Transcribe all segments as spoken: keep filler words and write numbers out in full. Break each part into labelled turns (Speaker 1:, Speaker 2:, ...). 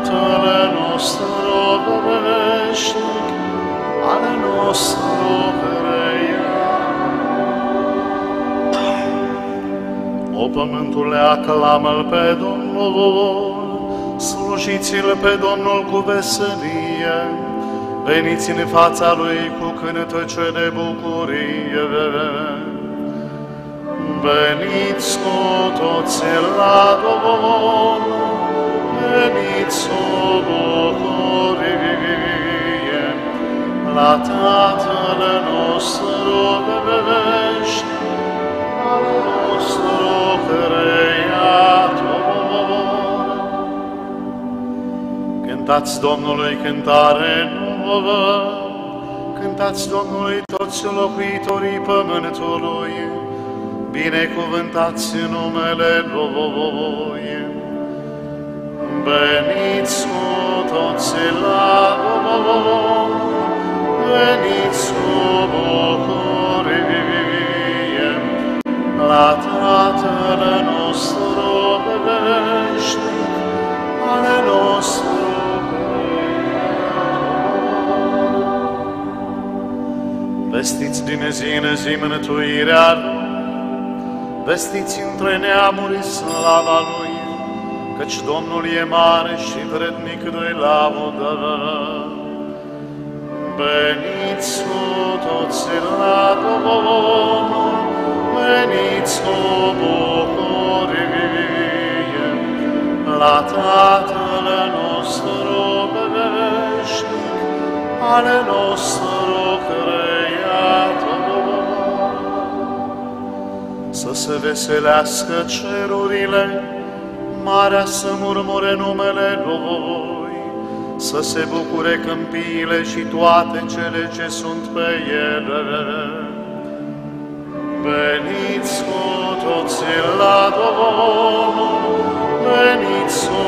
Speaker 1: Tatăl nostru veșnic, ale nostru creiat. O pământule, aclamă-L pe Domnul, slujiți-L pe Domnul cu veselie, veniți în fața Lui cu cântece de bucurie. Veniți cu toți la Domnul, veniți cu bucurie, la Tatăl nostru veșnic, al nostru Creator. Cântați Domnului cântare nouă, cântați Domnului toți locuitorii pământului, binecuvântați numele Lui. Veniți cu toți la Domnul, veniți cu bucurie, la Tatăl nostru veșnic, ale nostru Creator. Vestiți din zi în zi mântuirea Lui, vestiți între neamuri slava Lui, căci Domnul e mare și vrednic de laudă. Veniți cu toți la Domnul, veniți cu bucurie, la Tatăl nostru veșnic, ale nostru Creator. Să se veselească cerurile, marea să murmure numele Lui, să se bucure câmpiile și toate cele ce sunt pe ele. Veniți cu toții la Domnul, veniți cu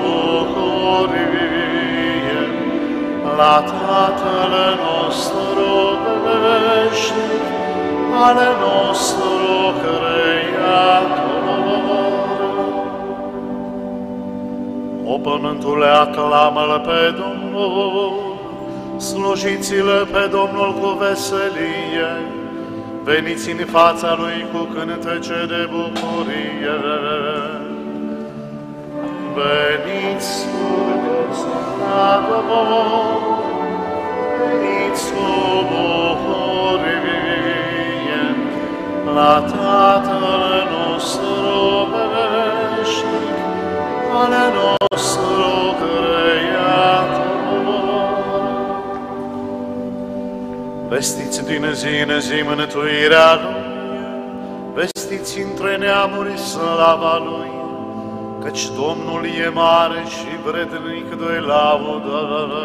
Speaker 1: bucurie, la Tatăl nostru veșnic, ale nostru Creator. O pământule, aclamă-L pe Domnul, slujiți-L pe Domnul cu veselie, veniți în fața Lui cu cântece de bucurie. Veniți cu la Domnul, veniți cu bucurie, la Tatăl nostru veșnic, ale nostru Creator. Vestiți din zi în zi mântuirea Lui, vestiți între neamuri slava Lui, căci Domnul e mare și vrednic de laudă.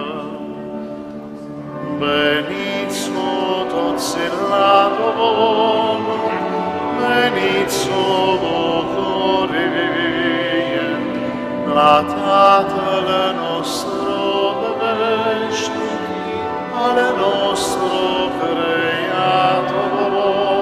Speaker 1: Veniți cu toți la Domnul, veniți cu bucurie, la Tatăl nostru veșnic, ale nostru Creator.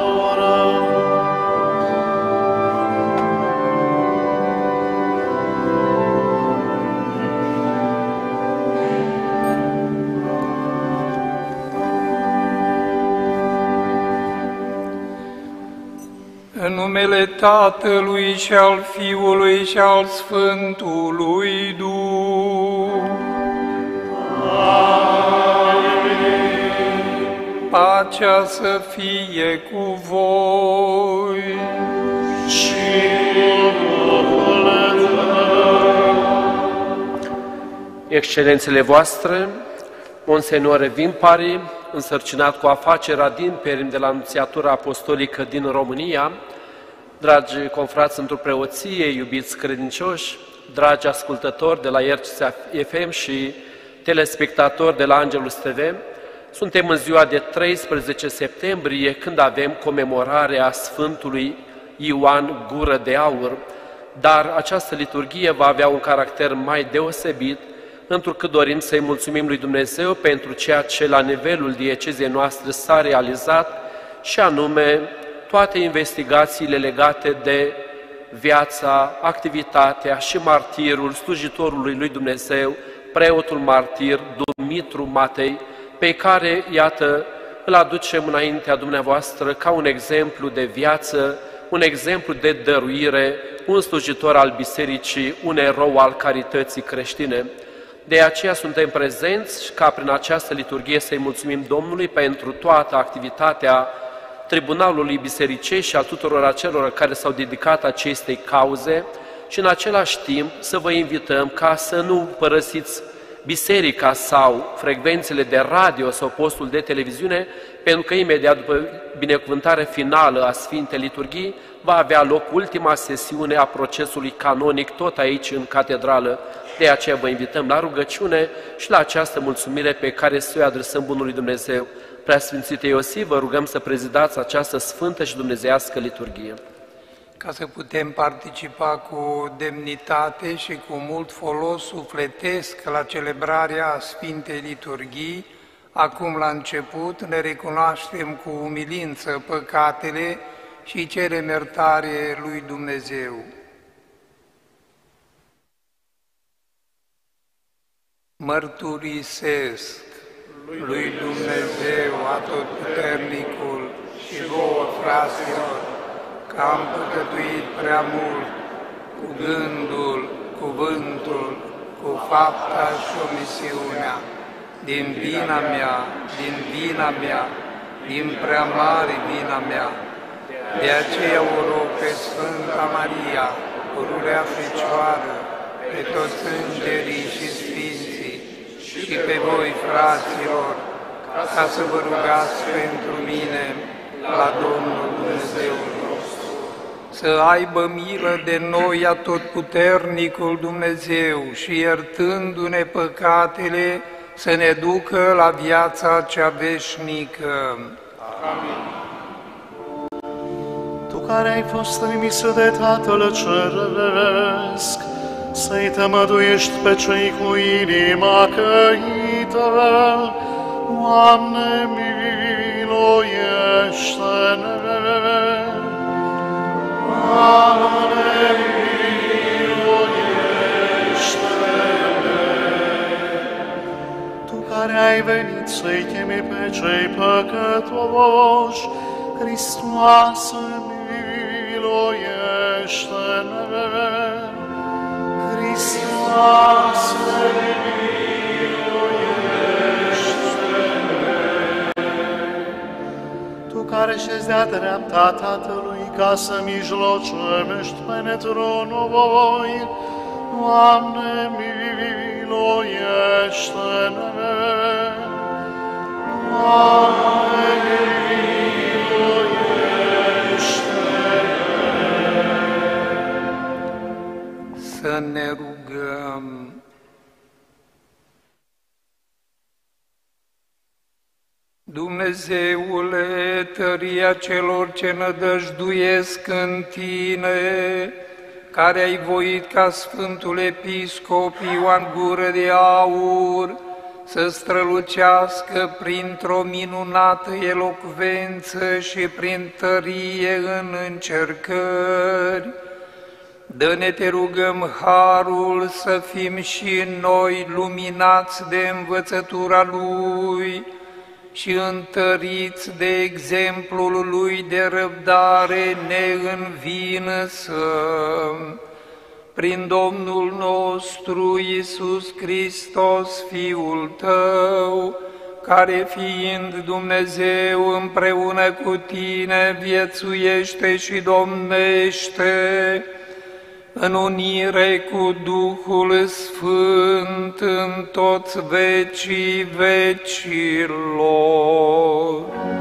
Speaker 2: În numele Tatălui și al Fiului și al Sfântului Duh. Amin. Pacea să fie cu voi.
Speaker 1: Și cu
Speaker 3: Excelențele voastre, Monsenor Vimpari, însărcinat cu afacerea din Perim de la Anunțiatura Apostolică din România, dragi confrați într-o preoție, iubiți credincioși, dragi ascultători de la I R C F M și telespectatori de la Angelus T V, suntem în ziua de treisprezece septembrie, când avem comemorarea Sfântului Ioan Gură de Aur, dar această liturghie va avea un caracter mai deosebit, întrucât dorim să-i mulțumim lui Dumnezeu pentru ceea ce la nivelul diecezei noastre s-a realizat, și anume toate investigațiile legate de viața, activitatea și martirul slujitorului lui Dumnezeu, preotul martir Dumitru Matei, pe care, iată, îl aducem înaintea dumneavoastră ca un exemplu de viață, un exemplu de dăruire, un slujitor al bisericii, un erou al carității creștine. De aceea suntem prezenți ca prin această liturghie să-i mulțumim Domnului pentru toată activitatea Tribunalului Bisericesc și a tuturor acelor care s-au dedicat acestei cauze și în același timp să vă invităm ca să nu părăsiți biserica sau frecvențele de radio sau postul de televiziune, pentru că imediat după binecuvântarea finală a Sfintei Liturghii va avea loc ultima sesiune a procesului canonic tot aici în catedrală. De aceea vă invităm la rugăciune și la această mulțumire pe care să o adresăm Bunului Dumnezeu. Preasfințite Iosif, vă rugăm să prezidați această sfântă și dumnezeiască liturghie.
Speaker 2: Ca să putem participa cu demnitate și cu mult folos sufletesc la celebrarea Sfintei Liturghii, acum la început ne recunoaștem cu umilință păcatele și cerem iertare lui Dumnezeu. Mărturisesc lui Dumnezeu Atotputernicul și vouă, fraților, că am păcătuit prea mult cu gândul, cuvântul, cu fapta și omisiunea, din vina mea, din vina mea, din prea mare vina mea. De aceea o rog pe Sfânta Maria, pururea Fecioară, pe toți îngerii și sfinții și pe voi, fraților, ca să vă rugați pentru mine la Domnul Dumnezeul nostru. Să aibă milă de noi Atotputernicul Dumnezeu și iertându-ne păcatele, să ne ducă la viața cea veșnică.
Speaker 1: Amin. Tu care ai fost trimis de Tatăl Ceresc, să-i tămăduiești pe cei cu inima căită, Doamne, miluiește-ne! Doamne, miluiește-ne! Tu care ai venit să-i chemi pe cei păcătoși, Hristoase, miluiește-ne! Hristoase, Tu care șezi de-a dreapta Tatălui ca să mijlocești pentru noi, Doamne, miluiește-ne! Doamne, miluiește-ne!
Speaker 2: Să ne rugăm. Dumnezeule, tăria celor ce nădăjduiesc în Tine, care ai voit ca Sfântul Episcop Ioan Gură de Aur să strălucească printr-o minunată elocvență și prin tărie în încercări, dă-ne, te rugăm, harul să fim și noi luminați de învățătura Lui și întăriți de exemplul Lui de răbdare neînvinsă. Prin Domnul nostru Iisus Hristos, Fiul Tău, care fiind Dumnezeu împreună cu Tine viețuiește și domnește, în unire cu Duhul Sfânt în toți vecii vecilor.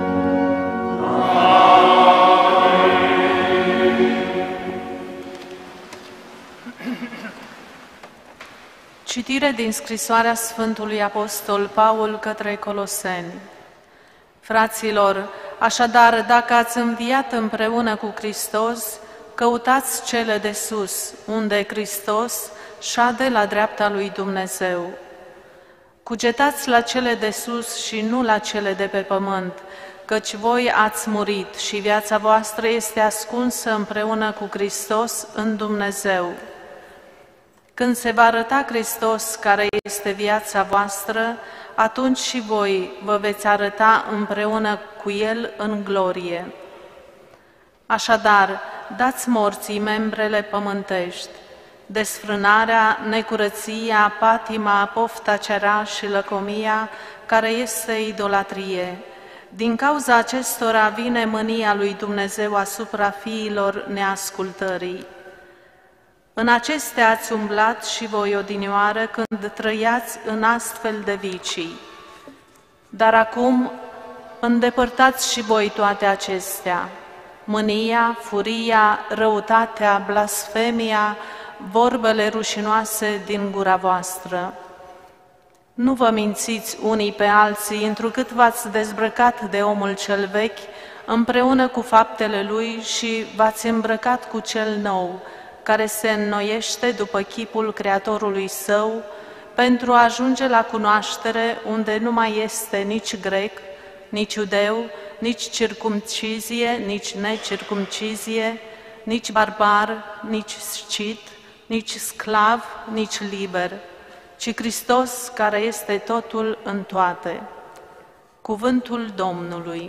Speaker 4: Citire din scrisoarea Sfântului Apostol Paul către Coloseni. Fraților, așadar, dacă ați înviat împreună cu Hristos, căutați cele de sus, unde Hristos șade la dreapta lui Dumnezeu. Cugetați la cele de sus și nu la cele de pe pământ, căci voi ați murit și viața voastră este ascunsă împreună cu Hristos în Dumnezeu. Când se va arăta Hristos, care este viața voastră, atunci și voi vă veți arăta împreună cu El în glorie. Așadar, dați morții membrele pământești, desfrânarea, necurăția, patima, pofta ceara și lăcomia, care este idolatrie. Din cauza acestora vine mânia lui Dumnezeu asupra fiilor neascultării. În acestea ați umblat și voi odinioară când trăiați în astfel de vicii. Dar acum îndepărtați și voi toate acestea: mânia, furia, răutatea, blasfemia, vorbele rușinoase din gura voastră. Nu vă mințiți unii pe alții, întrucât v-ați dezbrăcat de omul cel vechi împreună cu faptele lui și v-ați îmbrăcat cu cel nou, care se înnoiește după chipul Creatorului Său, pentru a ajunge la cunoaștere unde nu mai este nici grec, nici iudeu, nici circumcizie, nici necircumcizie, nici barbar, nici scit, nici sclav, nici liber, ci Hristos care este totul în toate. Cuvântul Domnului.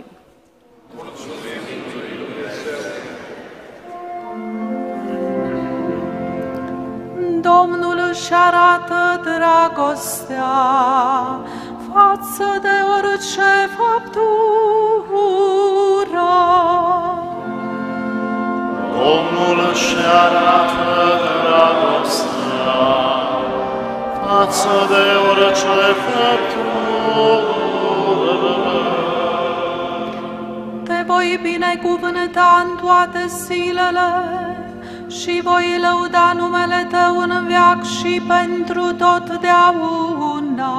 Speaker 4: Domnul își arată dragostea față de orice făptură.
Speaker 1: Domnul își arată dragostea față de orice făptură.
Speaker 4: Te voi binecuvânta în toate zilele și voi lăuda numele Tău în veac și pentru totdeauna.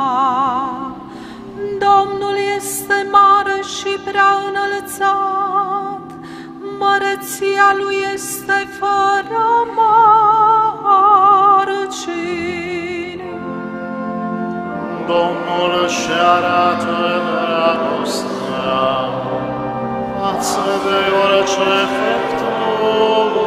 Speaker 4: Domnul este mare și prea înălțat, măreția Lui este fără margini.
Speaker 1: Domnul își arată dragostea față de orice făptură.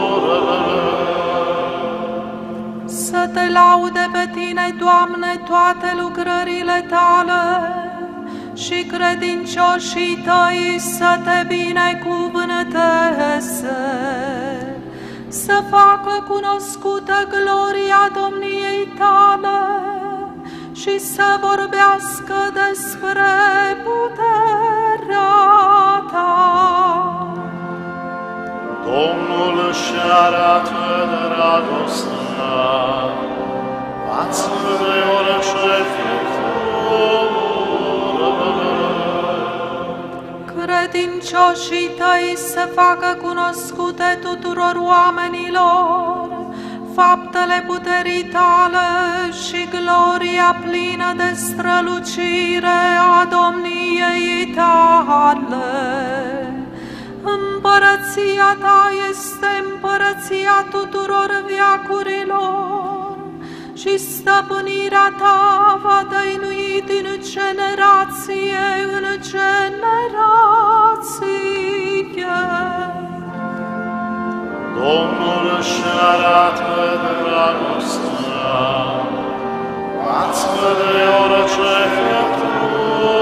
Speaker 4: Să Te laude pe Tine, Doamne, toate lucrările Tale și credincioșii Tăi să Te binecuvânteze, să facă cunoscută gloria domniei Tale și să vorbească despre puterea Ta.
Speaker 1: Domnul își arată dragostea față de orice făptură.
Speaker 4: Credincioșii Tăi să facă cunoscute tuturor oamenilor faptele puterii Tale și gloria plină de strălucire a domniei Tale. Împărăția Ta este împărăția tuturor veacurilor și stăpânirea Ta va dăinui din generație în generație.
Speaker 1: Domnul își arată dragostea față de orice făptură.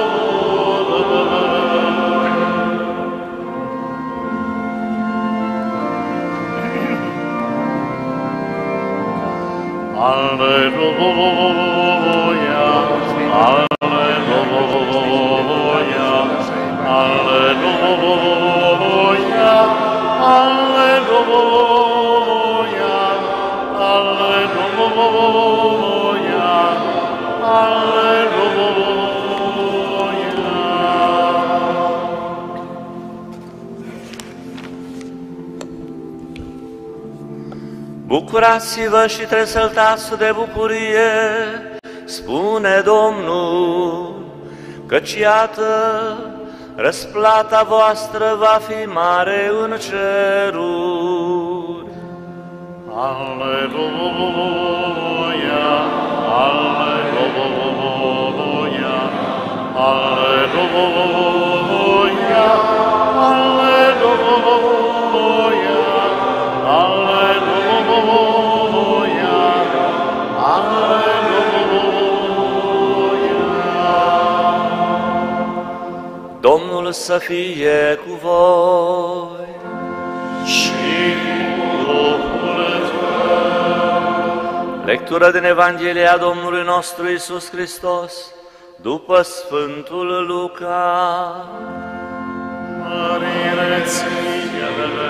Speaker 1: Alleluia, alleluia, alleluia, alleluia, alleluia, alleluia.
Speaker 5: Bucurați-vă și tresăltați de bucurie, spune Domnul, căci iată, răsplata voastră va fi mare în ceruri.
Speaker 1: Alleluia, alleluia, alleluia,
Speaker 5: să fie cu voi.
Speaker 1: Și cu Duhul tău.
Speaker 5: Lectură din Evanghelia Domnului nostru Iisus Hristos, după Sfântul Luca.
Speaker 1: Mărire ție,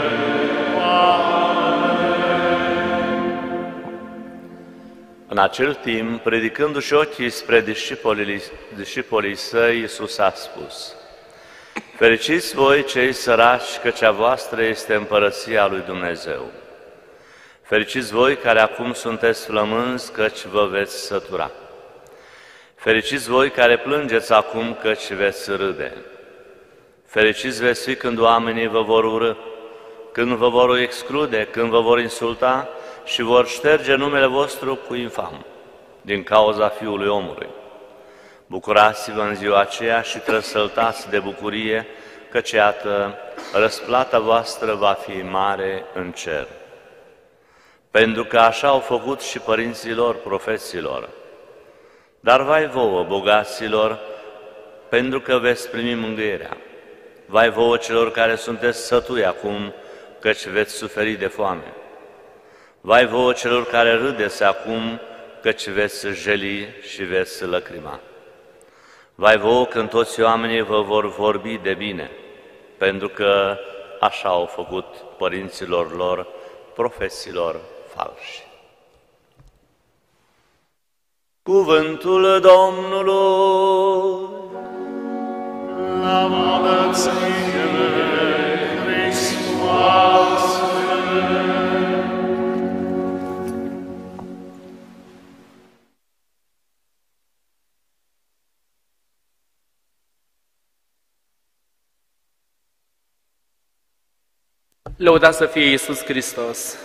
Speaker 5: În acel timp, predicându-și ochii spre discipolii, discipolii săi, Iisus a spus: Fericiți voi cei săraci, căci a voastră este împărăția lui Dumnezeu. Fericiți voi care acum sunteți flămânzi, căci vă veți sătura. Fericiți voi care plângeți acum, căci veți râde. Fericiți veți fi când oamenii vă vor urâ, când vă vor exclude, când vă vor insulta și vor șterge numele vostru cu infam, din cauza Fiului Omului. Bucurați-vă în ziua aceea și trăsăltați de bucurie, căci iată, răsplata voastră va fi mare în cer. Pentru că așa au făcut și părinților profeților. Dar vai vouă, bogaților, pentru că veți primi mângâierea. Vai vouă celor care sunteți sătui acum, căci veți suferi de foame. Vai vouă celor care râdeți acum, căci veți jeli și veți lăcrima. Vai vouă când toți oamenii vă vor vorbi de bine, pentru că așa au făcut părinților lor, profeților falși. Cuvântul Domnului.
Speaker 1: Laudă ție, Hristoase.
Speaker 3: Lăudați să fie Iisus Hristos!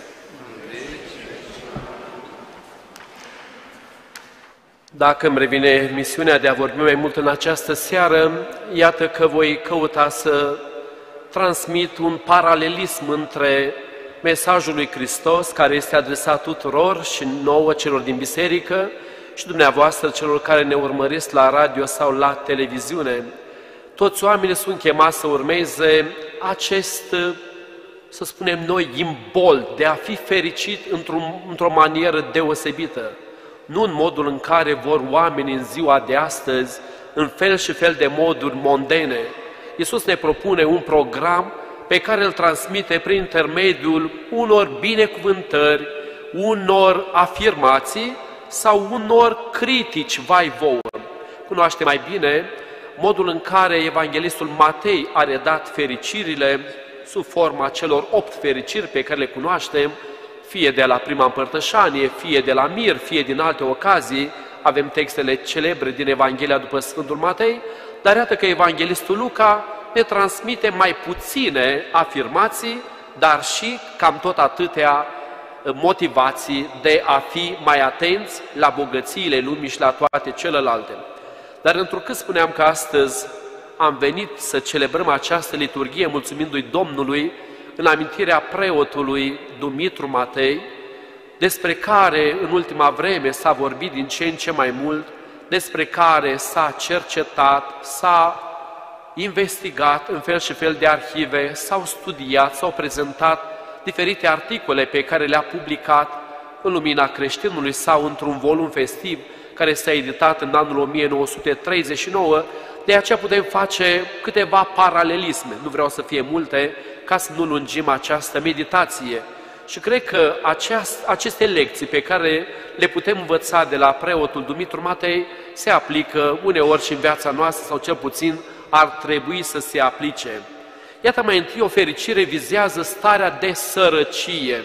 Speaker 3: Dacă îmi revine misiunea de a vorbi mai mult în această seară, iată că voi căuta să transmit un paralelism între mesajul lui Hristos, care este adresat tuturor și nouă celor din biserică, și dumneavoastră celor care ne urmăriți la radio sau la televiziune. Toți oamenii sunt chemați să urmeze acest, să spunem noi, imbol de a fi fericit într-o, într-o manieră deosebită. Nu în modul în care vor oamenii în ziua de astăzi, în fel și fel de moduri mondene. Iisus ne propune un program pe care îl transmite prin intermediul unor binecuvântări, unor afirmații sau unor critici, vai vouă. Cunoaște mai bine modul în care evanghelistul Matei a redat fericirile sub forma celor opt fericiri pe care le cunoaștem, fie de la prima împărtășanie, fie de la mir, fie din alte ocazii. Avem textele celebre din Evanghelia după Sfântul Matei, dar iată că evanghelistul Luca ne transmite mai puține afirmații, dar și cam tot atâtea motivații de a fi mai atenți la bogățiile lumii și la toate celelalte. Dar întrucât spuneam că astăzi am venit să celebrăm această liturghie mulțumindu-i Domnului în amintirea preotului Dumitru Matei, despre care în ultima vreme s-a vorbit din ce în ce mai mult, despre care s-a cercetat, s-a investigat în fel și fel de arhive, s-au studiat, s-au prezentat diferite articole pe care le-a publicat în Lumina Creștinului sau într-un volum festiv care s-a editat în anul o mie nouă sute treizeci și nouă, de aceea putem face câteva paralelisme, nu vreau să fie multe, ca să nu lungim această meditație. Și cred că aceast, aceste lecții pe care le putem învăța de la preotul Dumitru Matei se aplică uneori și în viața noastră, sau cel puțin ar trebui să se aplice. Iată, mai întâi, o fericire vizează starea de sărăcie.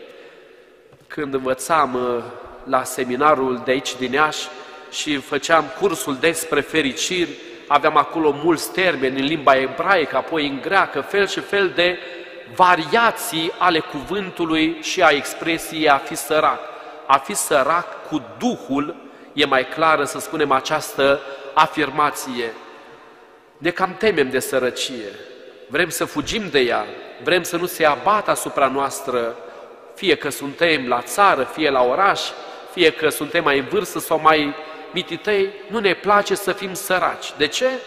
Speaker 3: Când învățam la seminarul de aici din Iași și făceam cursul despre fericiri, aveam acolo mulți termeni în limba ebraică, apoi în greacă, fel și fel de variații ale cuvântului și a expresiei a fi sărac. A fi sărac cu Duhul e mai clară, să spunem, această afirmație. Ne cam temem de sărăcie, vrem să fugim de ea, vrem să nu se abată asupra noastră, fie că suntem la țară, fie la oraș, fie că suntem mai în vârstă sau mai mititei, nu ne place să fim săraci. De ce?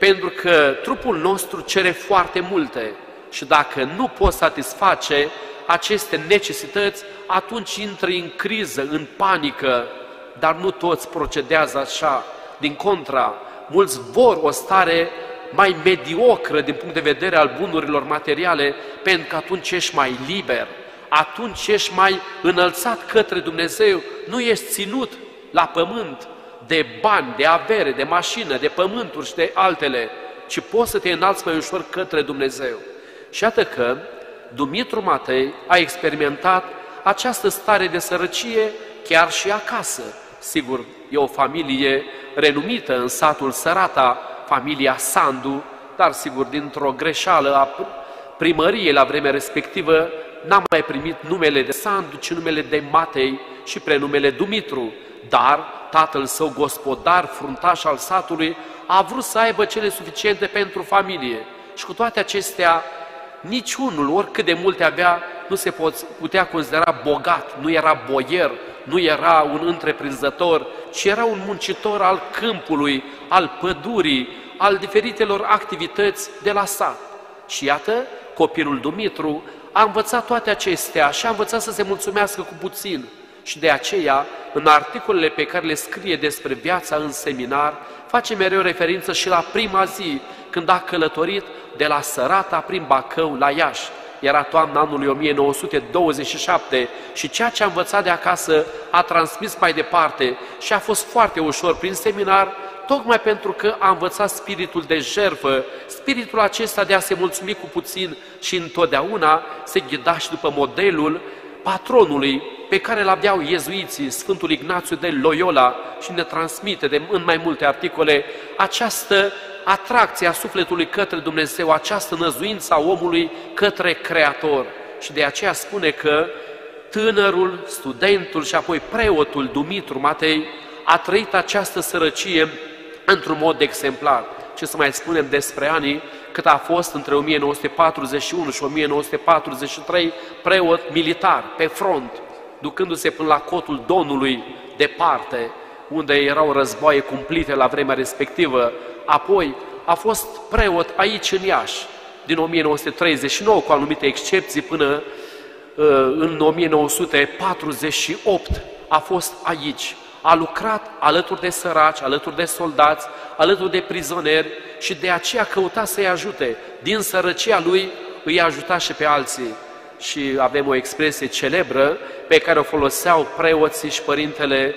Speaker 3: pentru că trupul nostru cere foarte multe și dacă nu poți satisface aceste necesități, atunci intri în criză, în panică, dar nu toți procedează așa. Din contra, mulți vor o stare mai mediocră din punct de vedere al bunurilor materiale, pentru că atunci ești mai liber, atunci ești mai înălțat către Dumnezeu, nu ești ținut la pământ de bani, de avere, de mașină, de pământuri și de altele, ci poți să te înalți mai ușor către Dumnezeu. Și iată că Dumitru Matei a experimentat această stare de sărăcie chiar și acasă. Sigur, e o familie renumită în satul Sărata, familia Sandu, dar sigur, dintr-o greșeală a primăriei la vremea respectivă, n-a mai primit numele de Sandu, ci numele de Matei și prenumele Dumitru. Dar tatăl său, gospodar, fruntaș al satului, a vrut să aibă cele suficiente pentru familie. Și cu toate acestea, niciunul, oricât de multe avea, nu se putea considera bogat, nu era boier, nu era un întreprinzător, ci era un muncitor al câmpului, al pădurii, al diferitelor activități de la sat. Și iată, copilul Dumitru a învățat toate acestea și a învățat să se mulțumească cu puțin. Și de aceea, în articolele pe care le scrie despre viața în seminar, face mereu referință și la prima zi, când a călătorit de la Sărata prin Bacău la Iași. Era toamna anului o mie nouă sute douăzeci și șapte și ceea ce a învățat de acasă a transmis mai departe și a fost foarte ușor prin seminar, tocmai pentru că a învățat spiritul de jertfă, spiritul acesta de a se mulțumi cu puțin și întotdeauna se ghida și după modelul patronului pe care l-aveau iezuiții, Sfântul Ignațiu de Loyola, și ne transmite de, în mai multe articole această atracție a sufletului către Dumnezeu, această năzuință a omului către Creator. Și de aceea spune că tânărul, studentul și apoi preotul Dumitru Matei a trăit această sărăcie într-un mod exemplar. Ce să mai spunem despre anii cât a fost între o mie nouă sute patruzeci și unu și o mie nouă sute patruzeci și trei preot militar pe front, ducându-se până la Cotul Donului departe, unde erau războaie cumplite la vremea respectivă. Apoi a fost preot aici în Iași, din o mie nouă sute treizeci și nouă, cu anumite excepții, până uh, în o mie nouă sute patruzeci și opt a fost aici. A lucrat alături de săraci, alături de soldați, alături de prizonieri și de aceea căuta să-i ajute. Din sărăcia lui îi ajuta și pe alții. Și avem o expresie celebră pe care o foloseau preoții și părintele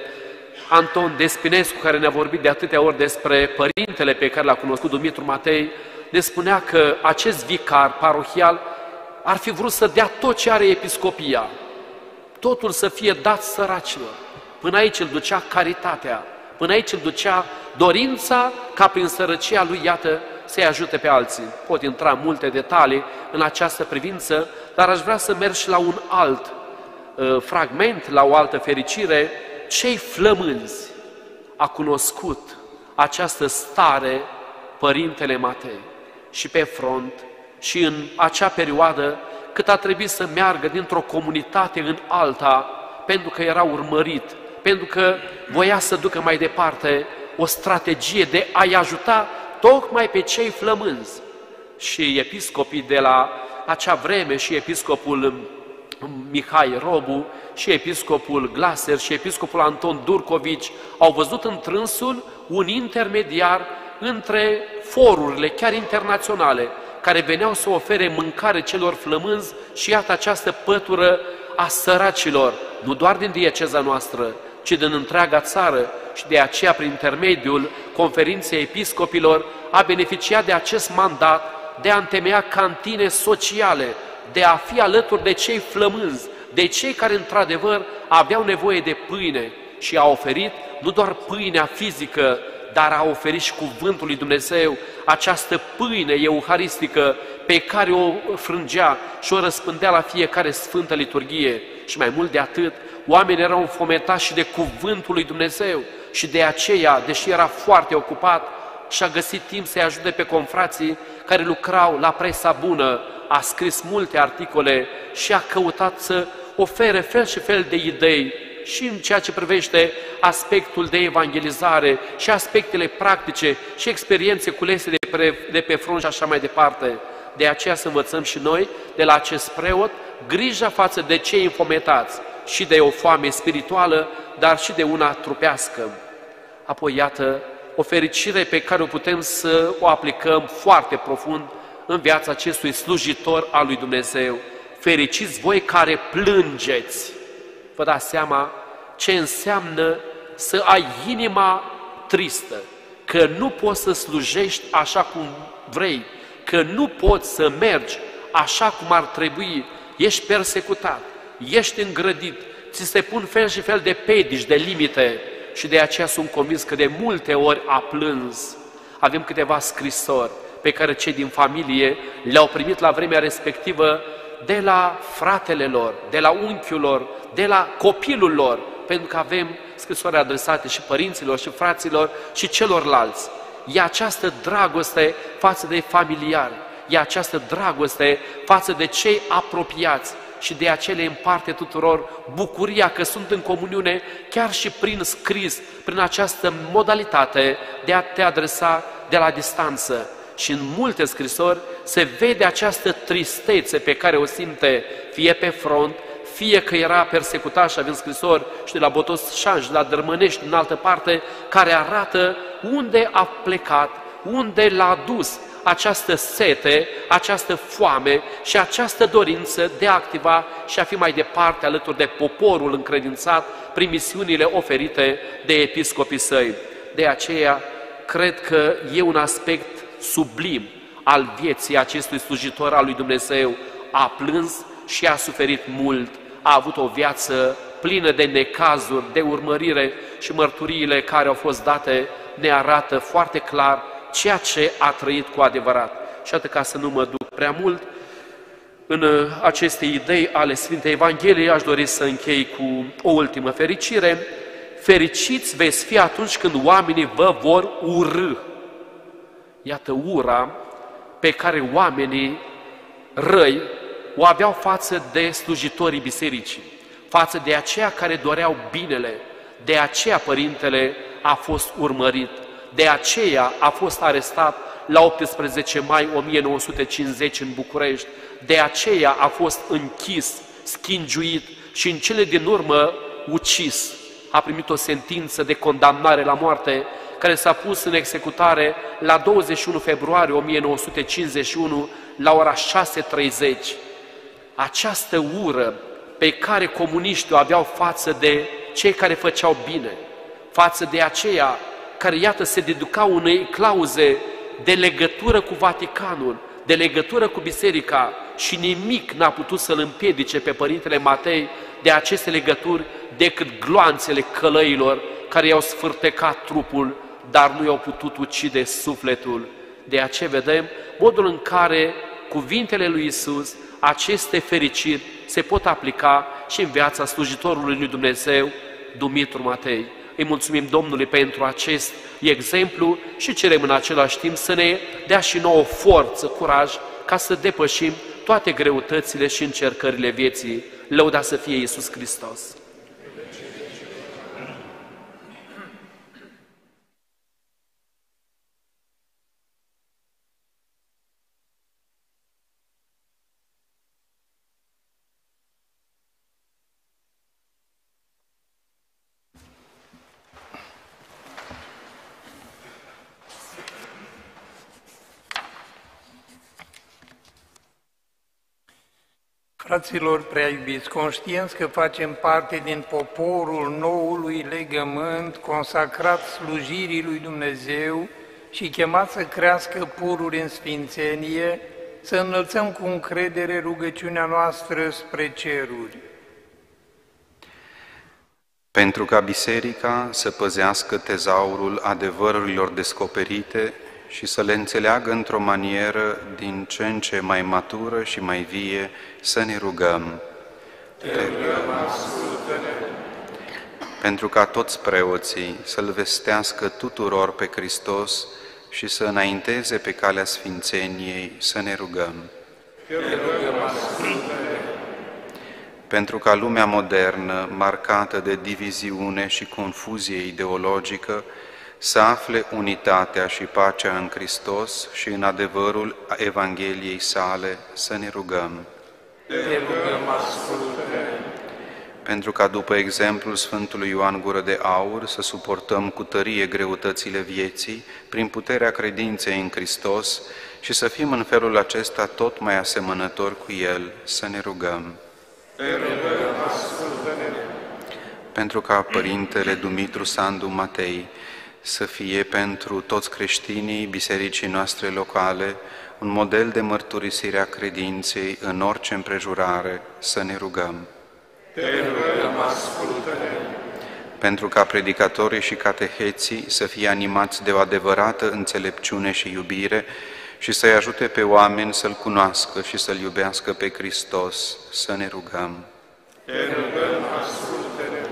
Speaker 3: Anton Despinescu, care ne-a vorbit de atâtea ori despre părintele pe care l-a cunoscut Dumitru Matei, ne spunea că acest vicar parohial ar fi vrut să dea tot ce are episcopia, totul să fie dat săracilor. Până aici îl ducea caritatea, până aici îl ducea dorința ca prin sărăcia lui, iată, să-i ajute pe alții. Pot intra multe detalii în această privință, dar aș vrea să merg și la un alt uh, fragment, la o altă fericire. Cei flămânzi a cunoscut această stare Părintele Matei și pe front și în acea perioadă cât a trebuit să meargă dintr-o comunitate în alta pentru că era urmărit, pentru că voia să ducă mai departe o strategie de a-i ajuta tocmai pe cei flămânzi. Și episcopii de la acea vreme și episcopul Mihai Robu și episcopul Glaser și episcopul Anton Durcovici au văzut în trânsul un intermediar între forurile, chiar internaționale, care veneau să ofere mâncare celor flămânzi și iată această pătură a săracilor, nu doar din dieceza noastră, ci din întreaga țară. Și de aceea, prin intermediul conferinței episcopilor, a beneficiat de acest mandat de a întemeia cantine sociale, de a fi alături de cei flămânzi, de cei care într-adevăr aveau nevoie de pâine și a oferit nu doar pâinea fizică, dar a oferit și cuvântul lui Dumnezeu, această pâine euharistică pe care o frângea și o răspândea la fiecare sfântă liturghie. Și mai mult de atât, oamenii erau înfometați și de cuvântul lui Dumnezeu și de aceea, deși era foarte ocupat, și-a găsit timp să-i ajute pe confrații care lucrau la Presa Bună, a scris multe articole și a căutat să ofere fel și fel de idei și în ceea ce privește aspectul de evangelizare și aspectele practice și experiențe culese de pe, de pe front și așa mai departe. De aceea să învățăm și noi de la acest preot grija față de cei infometați și de o foame spirituală, dar și de una trupească. Apoi, iată, o fericire pe care o putem să o aplicăm foarte profund în viața acestui slujitor al lui Dumnezeu. Fericiți voi care plângeți! Vă dați seama ce înseamnă să ai inima tristă, că nu poți să slujești așa cum vrei, că nu poți să mergi așa cum ar trebui, ești persecutat, ești îngrădit, ți se pun fel și fel de pedici, de limite și de aceea sunt convins că de multe ori a plâns. Avem câteva scrisori pe care cei din familie le-au primit la vremea respectivă de la fratele lor, de la unchiul lor, de la copilul lor, pentru că avem scrisori adresate și părinților, și fraților, și celorlalți. E această dragoste față de familiari, e această dragoste față de cei apropiați și de aceea le împarte tuturor bucuria că sunt în comuniune, chiar și prin scris, prin această modalitate de a te adresa de la distanță. Și în multe scrisori se vede această tristețe pe care o simte, fie pe front, fie că era persecutat, și avem scrisori și de la Botoșani, și de la Dărmănești, în altă parte, care arată unde a plecat, unde l-a dus această sete, această foame și această dorință de a activa și a fi mai departe alături de poporul încredințat prin misiunile oferite de episcopii săi. De aceea, cred că e un aspect sublim al vieții acestui slujitor al lui Dumnezeu. A plâns și a suferit mult, a avut o viață plină de necazuri, de urmărire și mărturiile care au fost date ne arată foarte clar ceea ce a trăit cu adevărat. Și atât, ca să nu mă duc prea mult, în aceste idei ale Sfintei Evangheliei aș dori să închei cu o ultimă fericire. Fericiți veți fi atunci când oamenii vă vor urâ. Iată ura pe care oamenii răi o aveau față de slujitorii bisericii, față de aceia care doreau binele. De aceea Părintele a fost urmărit, de aceea a fost arestat la optsprezece mai o mie nouă sute cincizeci în București, de aceea a fost închis, schingiuit și în cele din urmă ucis. A primit o sentință de condamnare la moarte, care s-a pus în executare la douăzeci și unu februarie o mie nouă sute cincizeci și unu la ora șase și treizeci. Această ură pe care comuniștii o aveau față de cei care făceau bine, față de aceia care, iată, se deducau unei clauze de legătură cu Vaticanul, de legătură cu Biserica, și nimic n-a putut să-l împiedice pe Părintele Matei de aceste legături decât gloanțele călăilor care i-au sfârtecat trupul, dar nu i-au putut ucide sufletul. De aceea vedem modul în care cuvintele lui Iisus, aceste fericiri, se pot aplica și în viața slujitorului lui Dumnezeu, Dumitru Matei. Îi mulțumim Domnului pentru acest exemplu și cerem în același timp să ne dea și nouă forță, curaj, ca să depășim toate greutățile și încercările vieții. Lăudați să fie Iisus Hristos!
Speaker 2: Fraților prea iubiți, conștienți că facem parte din poporul noului legământ, consacrat slujirii lui Dumnezeu și chemat să crească pururi în sfințenie, să înălțăm cu încredere rugăciunea noastră spre ceruri.
Speaker 6: Pentru ca Biserica să păzească tezaurul adevărurilor descoperite și să le înțeleagă într-o manieră din ce în ce mai matură și mai vie, să ne rugăm.
Speaker 2: Te rugăm, ascultă-ne!
Speaker 6: Pentru ca toți preoții să-L vestească tuturor pe Hristos și să înainteze pe calea sfințeniei, să ne rugăm.
Speaker 2: Te rugăm, ascultă-ne!
Speaker 6: Pentru ca lumea modernă, marcată de diviziune și confuzie ideologică, să afle unitatea și pacea în Hristos și în adevărul Evangheliei sale, să ne rugăm.
Speaker 2: Te rugăm, ascultă-ne.
Speaker 6: Pentru ca după exemplul Sfântului Ioan Gură de Aur să suportăm cu tărie greutățile vieții, prin puterea credinței în Hristos și să fim în felul acesta tot mai asemănători cu El, să ne rugăm.
Speaker 2: Te rugăm, ascultă-ne.
Speaker 6: Pentru ca Părintele Dumitru Sandu Matei să fie pentru toți creștinii bisericii noastre locale un model de mărturisire a credinței în orice împrejurare, să ne rugăm.
Speaker 2: Te rugăm, ascultă-ne.
Speaker 6: Pentru ca predicatorii și cateheții să fie animați de o adevărată înțelepciune și iubire și să-i ajute pe oameni să-L cunoască și să-L iubească pe Hristos, să ne rugăm.
Speaker 2: Te rugăm, ascultă-ne.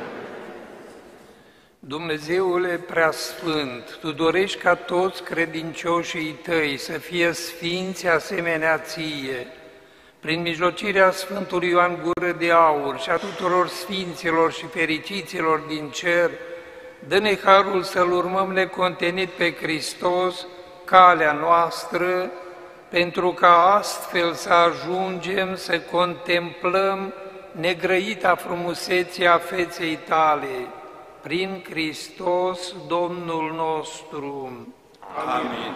Speaker 2: Dumnezeule preasfânt, Tu dorești ca toți credincioșii Tăi să fie sfinți asemenea Ție, prin mijlocirea Sfântului Ioan Gură de Aur și a tuturor sfinților și fericiților din cer, dă-ne harul să-L urmăm necontenit pe Hristos, calea noastră, pentru ca astfel să ajungem să contemplăm negrăita frumusețe a feței Tale, prin Hristos Domnul nostru. Amin.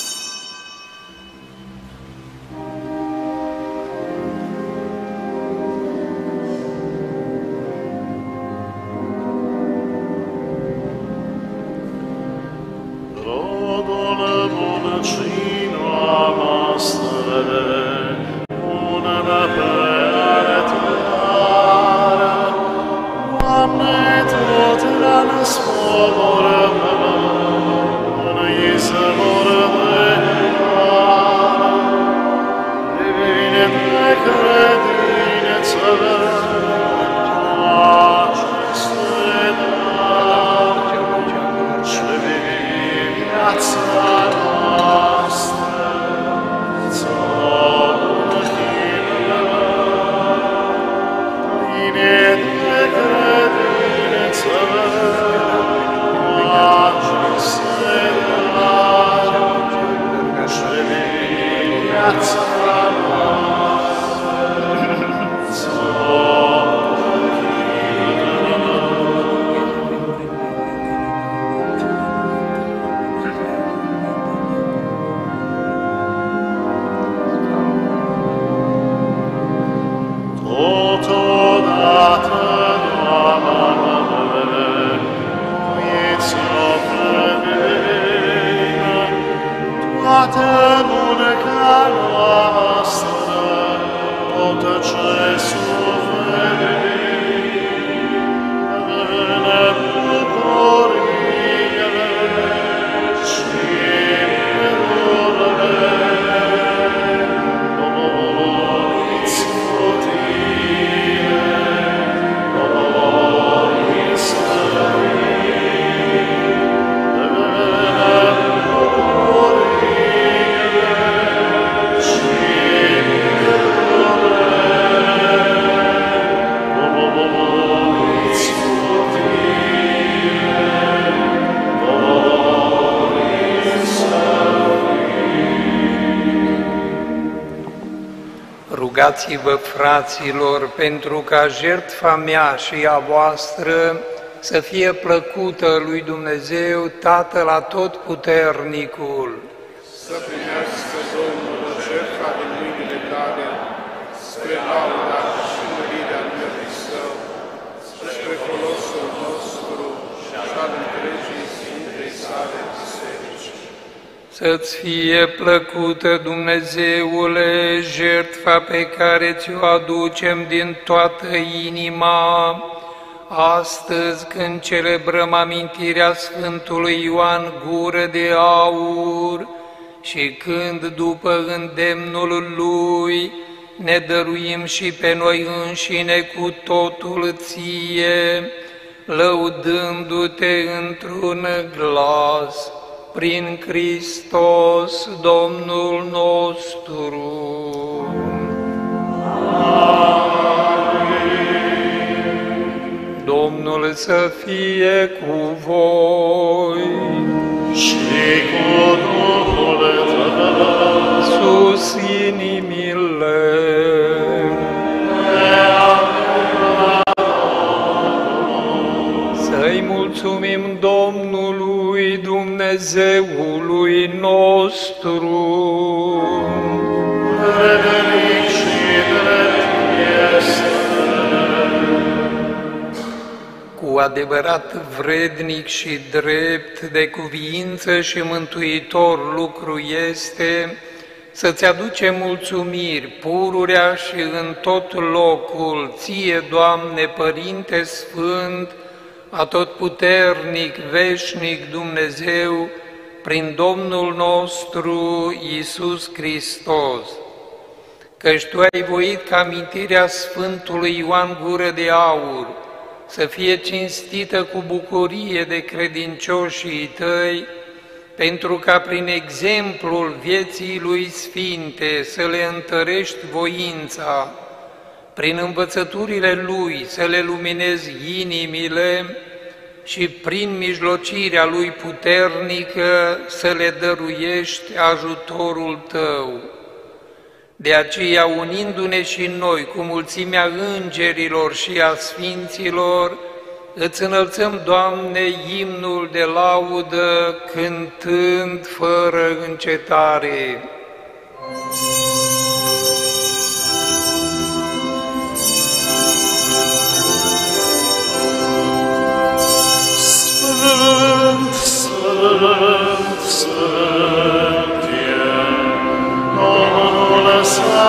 Speaker 1: Rodul bun cina noastră, bună pe Doamne, tot la spolorăm, în izvor de har, divine de credință, aceste dar, ce vivi viața noastră, ți-o închinăm, pline de credință, aceste dar, ce vivi viața noastră, ți-o totodată, Doamne, uiți-o plăgăină, toată bunica noastră, tot ce suferim, în bucuriile și mirurile, doriți-o Tine,
Speaker 2: Rugați-vă, fraților, pentru ca jertfa mea și a voastră să fie plăcută lui Dumnezeu, Tatăl Atotputernicul.
Speaker 7: Să primească Domnul jertfa din mâinile tale, spre lauda și mărirea numelui Său, spre folosul nostru și al întregii Sfintei sale biserici.
Speaker 2: Să-ți fie plăcută, Dumnezeule, jertfa pe care ți-o aducem din toată inima, astăzi când celebrăm amintirea Sfântului Ioan Gură de Aur și când, după îndemnul lui, ne dăruim și pe noi înșine cu totul Ție, lăudându-Te într-un glas, prin Hristos Domnul nostru. Amin. Domnul Domnul să fie cu voi.
Speaker 1: Și cu Duhul tău.
Speaker 2: Sus inimile. Să-i mulțumim Domnului Dumnezeului nostru.
Speaker 1: Vrednic și drept este.
Speaker 2: Cu adevărat vrednic și drept de cuviință și mântuitor lucru este să-ți aducem mulțumiri pururea și în tot locul, Ție, Doamne, Părinte Sfânt, atotputernic, veșnic Dumnezeu, prin Domnul nostru Iisus Hristos. Căci Tu ai voit ca amintirea Sfântului Ioan Gură de Aur să fie cinstită cu bucurie de credincioșii Tăi, pentru ca prin exemplul vieții Lui Sfinte să le întărești voința, prin învățăturile Lui să le luminezi inimile și prin mijlocirea Lui puternică să le dăruiești ajutorul Tău. De aceea, unindu-ne și noi cu mulțimea îngerilor și a sfinților, îți înălțăm, Doamne, imnul de laudă, cântând fără încetare.
Speaker 1: Sfânt, Sfânt, Sfânt e Domnul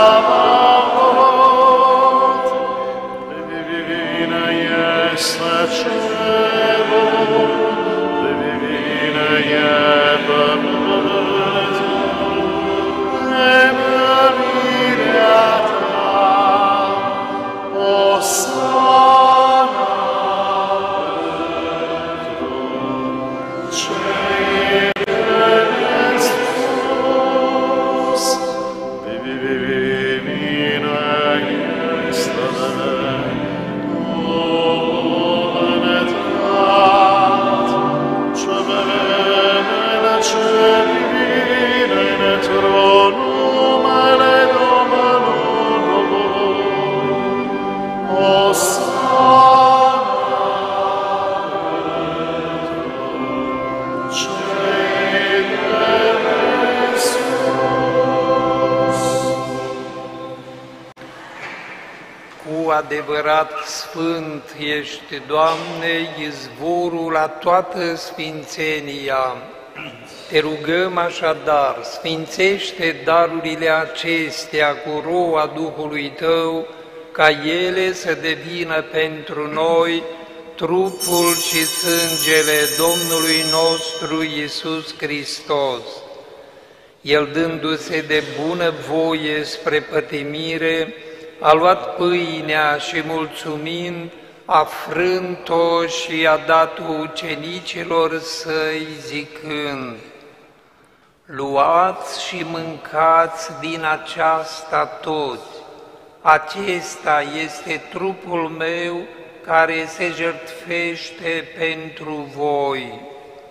Speaker 1: Sabaoth, divine este cerul, divine e pământul, nemărirea Ta, Osana.
Speaker 2: Adevărat sfânt ești, Doamne, izvorul la toată sfințenia. Te rugăm așadar, sfințește darurile acestea cu roa Duhului Tău, ca ele să devină pentru noi trupul și sângele Domnului nostru Iisus Hristos. El, dându-se de bună voie spre pătimire, a luat pâinea și, mulțumind, a frânt-o și a dat-o ucenicilor Săi, zicând: luați și mâncați din aceasta toți, acesta este trupul meu care se jertfește pentru voi.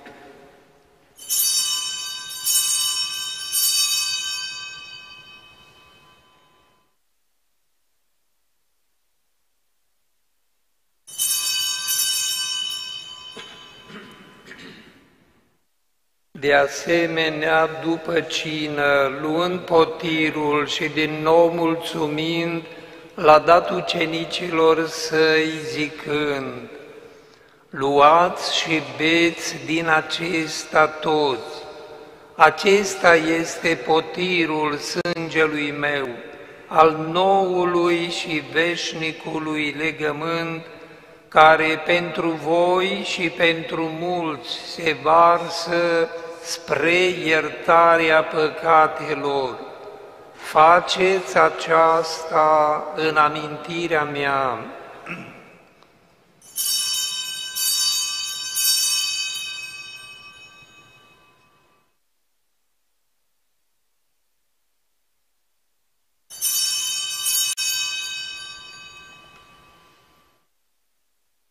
Speaker 2: De asemenea, după cină, luând potirul și din nou mulțumind, l-a dat ucenicilor Săi, zicând: luați și beți din acesta toți, acesta este potirul sângelui meu, al noului și veșnicului legământ, care pentru voi și pentru mulți se varsă spre iertarea păcatelor. Faceți aceasta în amintirea mea.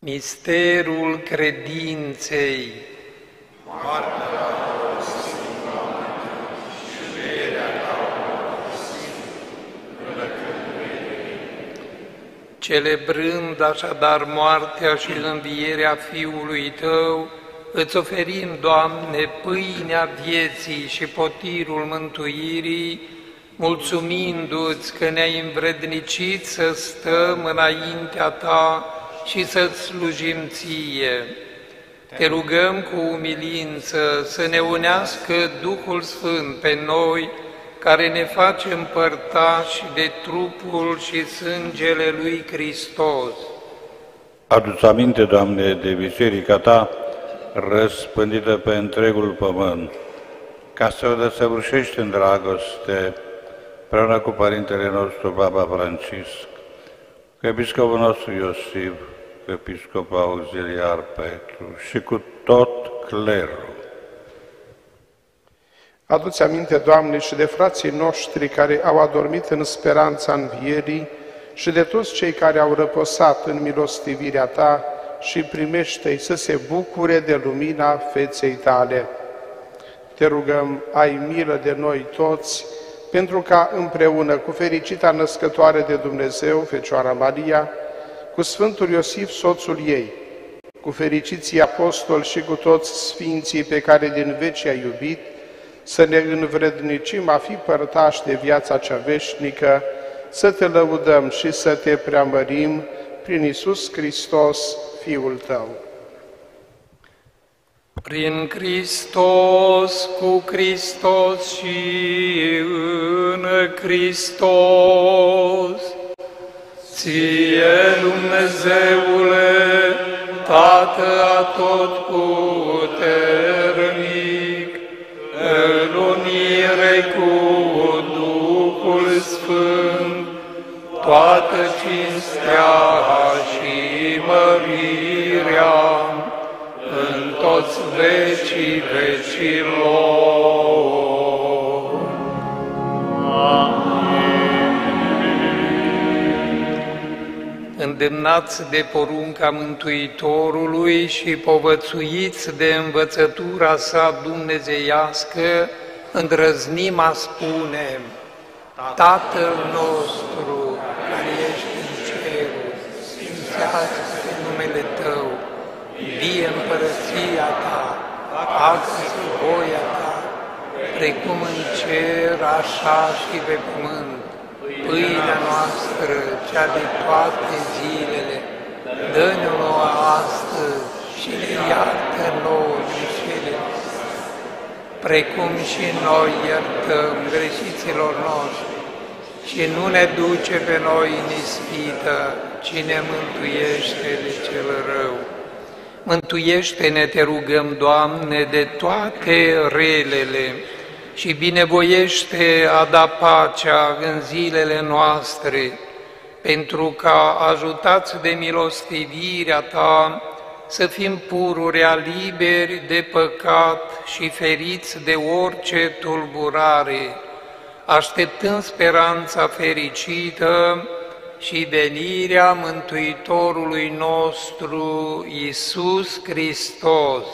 Speaker 2: Misterul credinței. Celebrând așadar moartea și învierea Fiului Tău, îți oferim, Doamne, pâinea vieții și potirul mântuirii, mulțumindu-ți că ne-ai învrednicit să stăm înaintea Ta și să-ți slujim Ție. Te rugăm cu umilință să ne unească Duhul Sfânt pe noi, care ne facem părtași de trupul și sângele lui Hristos.
Speaker 8: Adu-ți aminte, Doamne, de biserica Ta, răspândită pe întregul pământ, ca să o desăvârșești în dragoste, împreună cu Părintele nostru, Papa Francisc, cu Episcopul nostru Iosif, cu Episcopul Auxiliar Petru și cu tot clerul.
Speaker 7: Adu-ți aminte, Doamne, și de frații noștri care au adormit în speranța învierii și de toți cei care au răposat în milostivirea Ta și primește-i să se bucure de lumina feței Tale. Te rugăm, ai milă de noi toți, pentru ca împreună cu fericita născătoare de Dumnezeu, Fecioara Maria, cu Sfântul Iosif, soțul ei, cu fericiții apostoli și cu toți sfinții pe care din veci ai iubit, să ne învrednicim a fi părtași de viața cea veșnică, să Te lăudăm și să Te preamărim prin Iisus Hristos, Fiul Tău.
Speaker 2: Prin Hristos, cu Hristos și în Hristos, Ție, Dumnezeule, Tată atotputernic, în unire cu Duhul Sfânt, toată cinstea și mărirea în toți vecii vecilor. Îndemnați de porunca Mântuitorului și povățuiți de învățătura sa dumnezeiască, îndrăznim a spune: Tatăl nostru, care ești în ceruri, sfințească-se numele Tău, vie împărăția Ta, facă-se voia Ta, precum în cer, așa și pe pământ. Pâinea noastră, cea de toate zilele, dă-ne nouă astăzi și ne iartă nouă greșelile, precum și noi iertăm greșiților noștri. Și nu ne duce pe noi în ispită, ci ne mântuiește de cel rău. Mântuiește-ne, te rugăm, Doamne, de toate relele, și binevoiește a da pacea în zilele noastre, pentru ca, ajutați de milostivirea Ta, să fim pururea liberi de păcat și feriți de orice tulburare, așteptând speranța fericită și venirea Mântuitorului nostru, Iisus Hristos.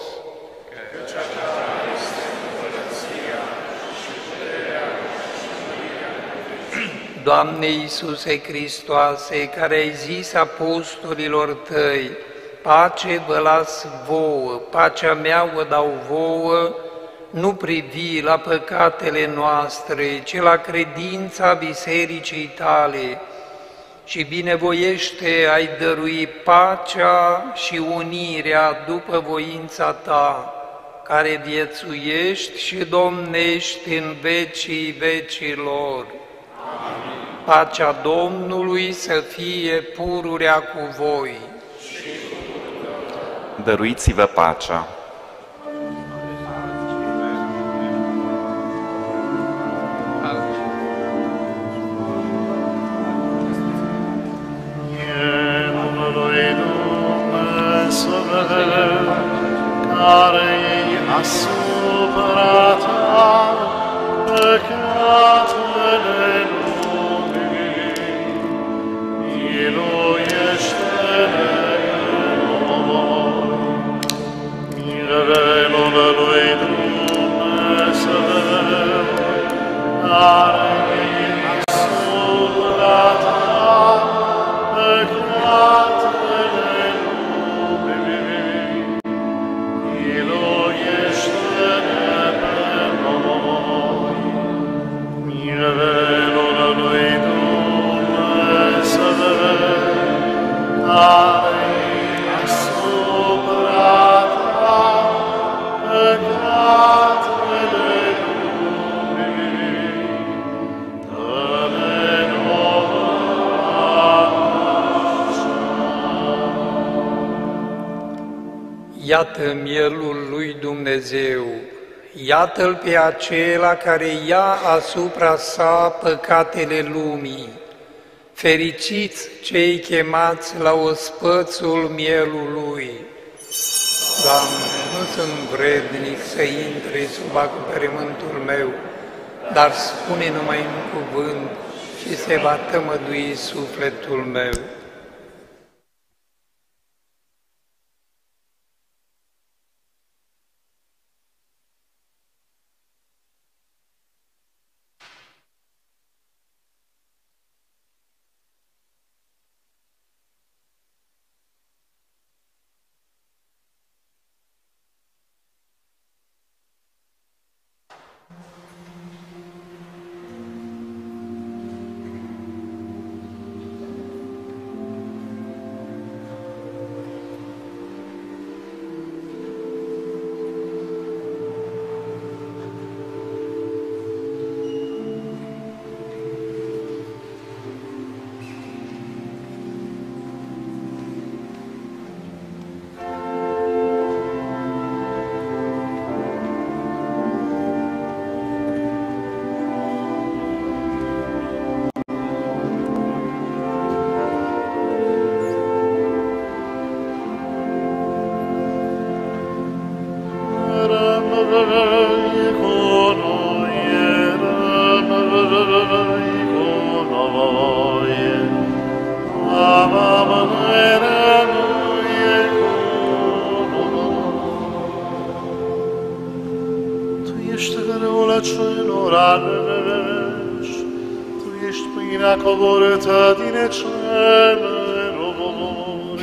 Speaker 2: Doamne Iisuse Hristoase, care ai zis apostolilor Tăi, pace vă las vouă, pacea mea vă dau vouă, nu privi la păcatele noastre, ci la credința bisericii Tale, și binevoiește ai dărui pacea și unirea după voința Ta, care viețuiești și domnești în vecii vecilor. Amin. Pacea Domnului să fie pururea cu voi.
Speaker 9: Dăruiți-vă pacea.
Speaker 1: Care asupra Ta păcatele lumii, miluiește-ne pe noi.
Speaker 2: Iată mielul lui Dumnezeu, iată-l pe acela care ia asupra sa păcatele lumii. Fericiți cei chemați la ospățul mielului. Doamne, nu sunt vrednic să intri sub acoperământul meu, dar spune numai un cuvânt și se va tămădui sufletul meu.
Speaker 1: Coborâtă din ceruri,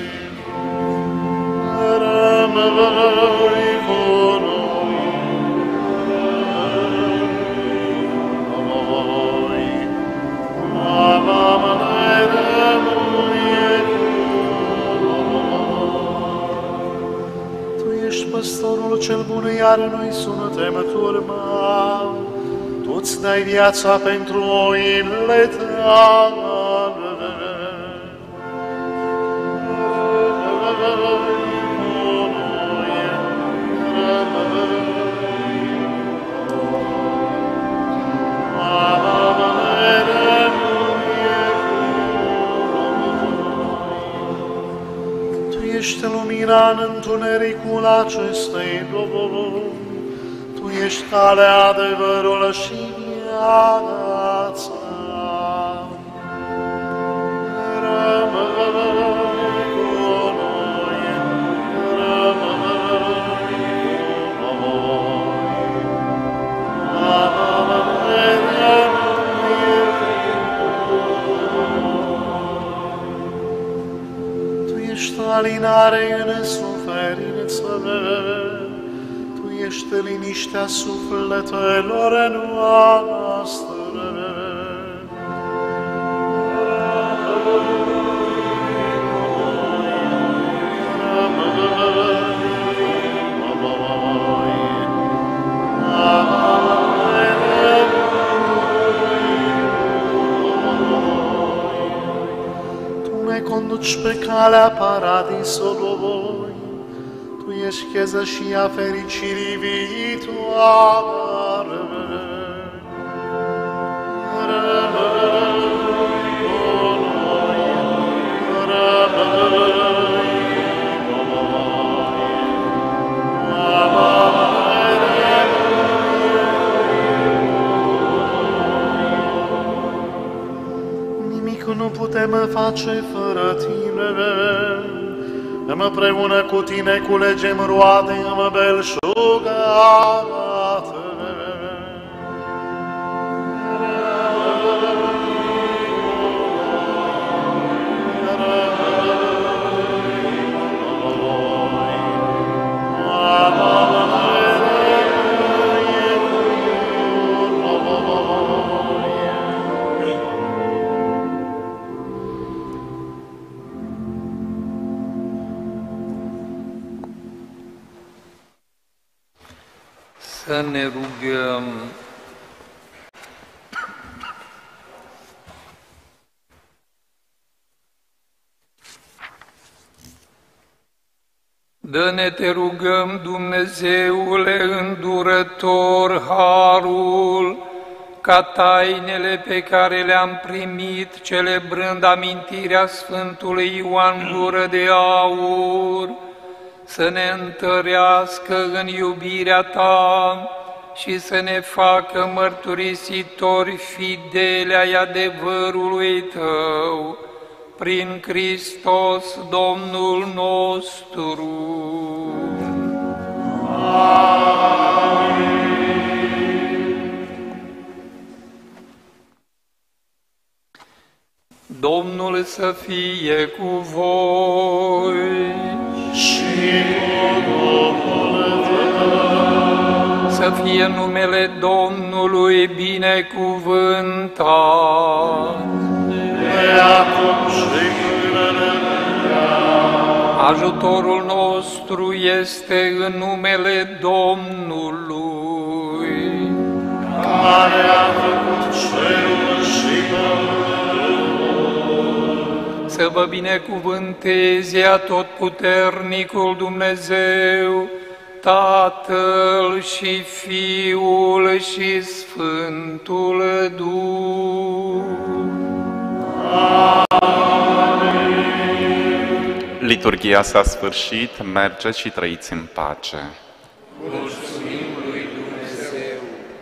Speaker 1: rămâi cu noi, Tu ești păstorul cel bun, iar noi suntem turma. Tu-ți dai viața pentru oile tale. Tu ești lumina în întunericul acestei lumi. Tu ești calea, adevărul și viața. Rămâi cu noi, rămâi cu noi, rămâi Tu ești alinare în suferință, ești liniștea sufletelor noastre. Tu ne conduci pe calea paradisului. Tu ești cheză și a fericirii viitoare. Rămâi cu noi, rămâi cu noi. Nimic nu putem face fără Tine. Împreună cu Tine culegem roade îmbelșugate. Rămâi cu noi, rămâi cu noi.
Speaker 2: Să ne rugăm. Dă-ne, te rugăm, Dumnezeule îndurător, harul, ca tainele pe care le-am primit, celebrând amintirea Sfântului Ioan Gură de Aur, să ne întărească în iubirea Ta și să ne facă mărturisitori fideli ai adevărului Tău, prin Hristos Domnul nostru. Amin. Domnul să fie cu voi
Speaker 1: și cu Duhul Tău.
Speaker 2: Să fie numele Domnului binecuvântat.
Speaker 1: De acum și pururea.
Speaker 2: Ajutorul nostru este în numele Domnului,
Speaker 1: care a făcut cerul și pământul.
Speaker 2: Să vă binecuvânteze atotputernicul Dumnezeu, Tatăl și Fiul și Sfântul Duh.
Speaker 9: Liturghia s-a sfârșit, mergeți și trăiți în pace.
Speaker 2: Mulțumim lui Dumnezeu.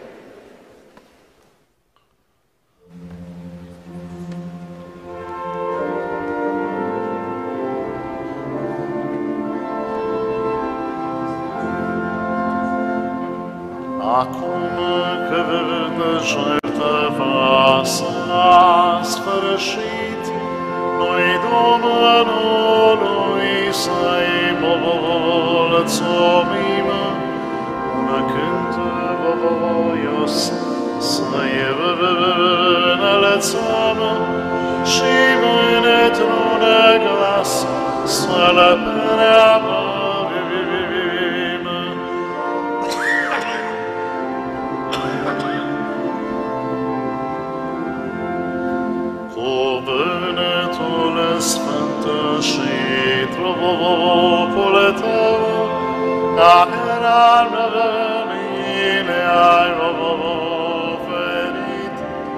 Speaker 1: Acum când jertfa s-a sfârșit, noi Domnului să-i mulțumim, un cânt voios să-i înălțăm și într-un glas să-l preamărim. Cuvântul sfânt și trupul Tău, care în mine ai oferit,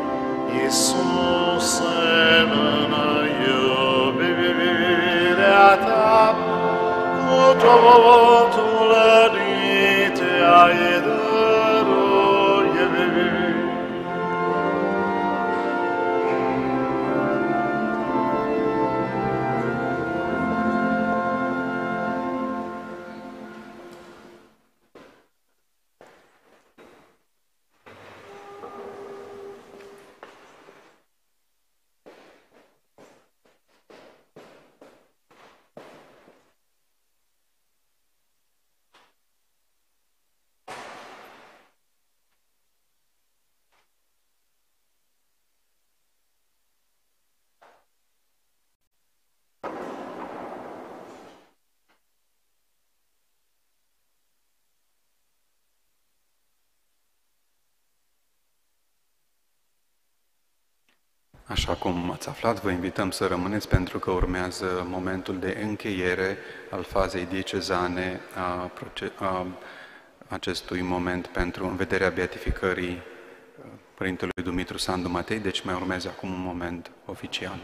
Speaker 1: Iisuse, în iubirea Ta, cu totul ni Te-ai dăruit.
Speaker 6: Așa cum ați aflat, vă invităm să rămâneți pentru că urmează momentul de încheiere al fazei diecezane a, a acestui moment pentru în vederea beatificării Părintelui Dumitru Sandu Matei, deci mai urmează acum un moment oficial.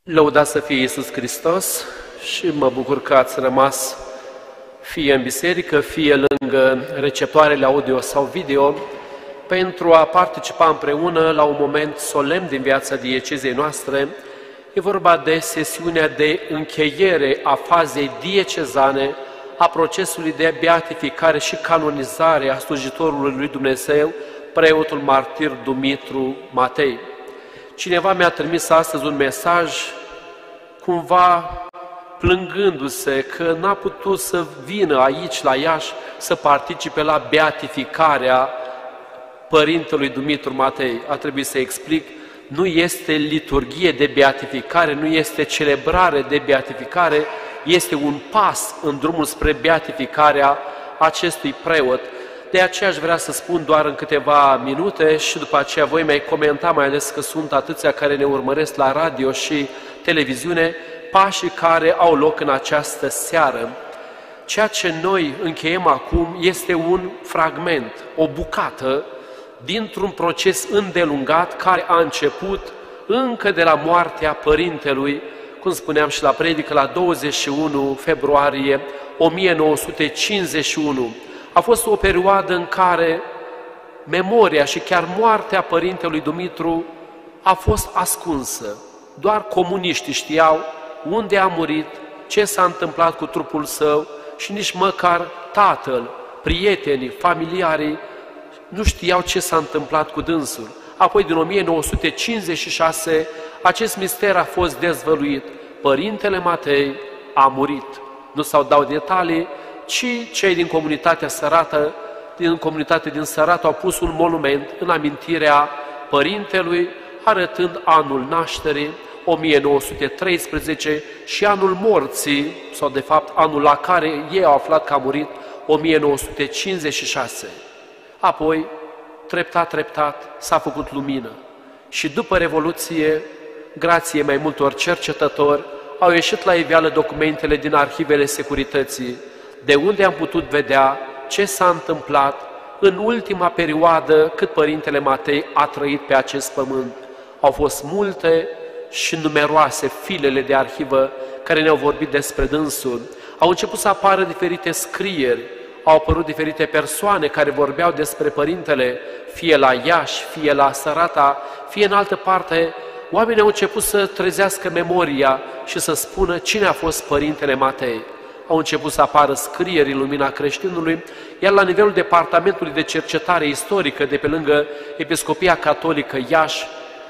Speaker 3: Lăudat să fie Iisus Hristos și mă bucur că ați rămas fie în biserică, fie lângă receptoarele audio sau video, pentru a participa împreună la un moment solemn din viața diecezei noastre. E vorba de sesiunea de încheiere a fazei diecezane a procesului de beatificare și canonizare a slujitorului lui Dumnezeu, preotul martir Dumitru Matei. Cineva mi-a trimis astăzi un mesaj, cumva plângându-se că n-a putut să vină aici, la Iași, să participe la beatificarea părintelui Dumitru Matei. A trebuit să explic, nu este liturghie de beatificare, nu este celebrare de beatificare, este un pas în drumul spre beatificarea acestui preot. De aceea aș vrea să spun doar în câteva minute și după aceea voi mai comenta, mai ales că sunt atâția care ne urmăresc la radio și televiziune, pașii care au loc în această seară. Ceea ce noi încheiem acum este un fragment, o bucată, dintr-un proces îndelungat care a început încă de la moartea părintelui, cum spuneam și la predică, la douăzeci și unu februarie o mie nouă sute cincizeci și unu. A fost o perioadă în care memoria și chiar moartea părintelui Dumitru a fost ascunsă. Doar comuniștii știau unde a murit, ce s-a întâmplat cu trupul său și nici măcar tatăl, prietenii, familiarii nu știau ce s-a întâmplat cu dânsul. Apoi, din o mie nouă sute cincizeci și șase, acest mister a fost dezvăluit. Părintele Matei a murit. Nu s-au dau detalii, ci cei din comunitatea Sărată, din comunitatea din Sărată au pus un monument în amintirea părintelui, arătând anul nașterii, o mie nouă sute treisprezece, și anul morții, sau de fapt anul la care ei au aflat că a murit, o mie nouă sute cincizeci și șase. Apoi, treptat, treptat, s-a făcut lumină. Și după Revoluție, grație mai multor cercetători, au ieșit la iveală documentele din arhivele securității, de unde am putut vedea ce s-a întâmplat în ultima perioadă cât părintele Matei a trăit pe acest pământ. Au fost multe și numeroase filele de arhivă care ne-au vorbit despre dânsul. Au început să apară diferite scrieri, au apărut diferite persoane care vorbeau despre părintele, fie la Iași, fie la Sărata, fie în altă parte. Oamenii au început să trezească memoria și să spună cine a fost părintele Matei. Au început să apară scrieri în lumina creștinului, iar la nivelul Departamentului de Cercetare Istorică de pe lângă Episcopia Catolică Iași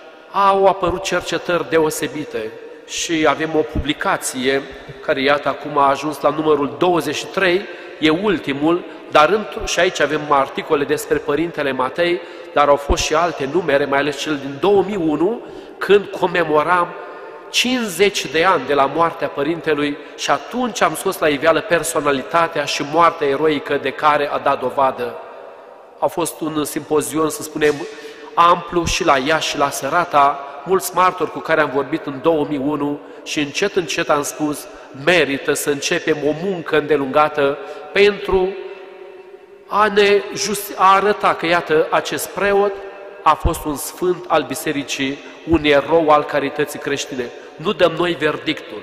Speaker 3: au apărut cercetări deosebite și avem o publicație care, iată, acum a ajuns la numărul douăzeci și trei, e ultimul, dar și aici avem articole despre părintele Matei, dar au fost și alte numere, mai ales cel din două mii unu, când comemoram cincizeci de ani de la moartea părintelui și atunci am scos la iveală personalitatea și moartea eroică de care a dat dovadă. A fost un simpozion, să spunem, amplu și la Iași și la Sărata, mulți martori cu care am vorbit în două mii unu și încet, încet am spus, merită să începem o muncă îndelungată pentru a ne just, a arăta că, iată, acest preot a fost un sfânt al bisericii, un erou al carității creștine. Nu dăm noi verdictul.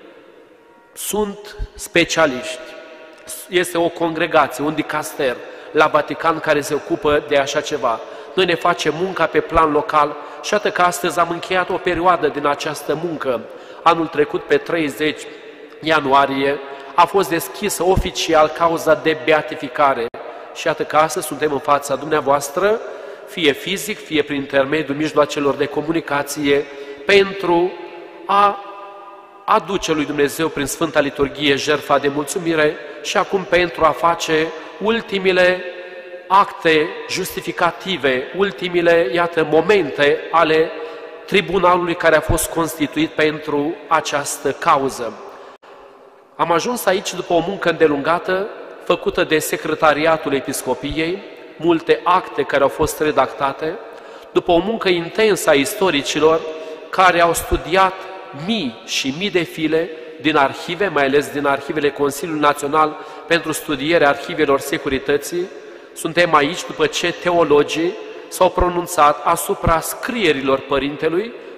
Speaker 3: Sunt specialiști. Este o congregație, un dicaster la Vatican care se ocupă de așa ceva. Noi ne facem munca pe plan local și iată că astăzi am încheiat o perioadă din această muncă. Anul trecut, pe treizeci ianuarie, a fost deschisă oficial cauza de beatificare. Și iată că astăzi suntem în fața dumneavoastră, fie fizic, fie prin intermediul mijloacelor de comunicație, pentru a aduce lui Dumnezeu prin Sfânta Liturghie jertfa de mulțumire și acum pentru a face ultimile acte justificative, ultimile, iată, momente ale tribunalului care a fost constituit pentru această cauză. Am ajuns aici după o muncă îndelungată, făcută de Secretariatul Episcopiei, multe acte care au fost redactate, după o muncă intensă a istoricilor care au studiat mii și mii de file din arhive, mai ales din arhivele Consiliului Național pentru Studierea Arhivelor Securității. Suntem aici după ce teologii s-au pronunțat asupra scrierilor părintelui,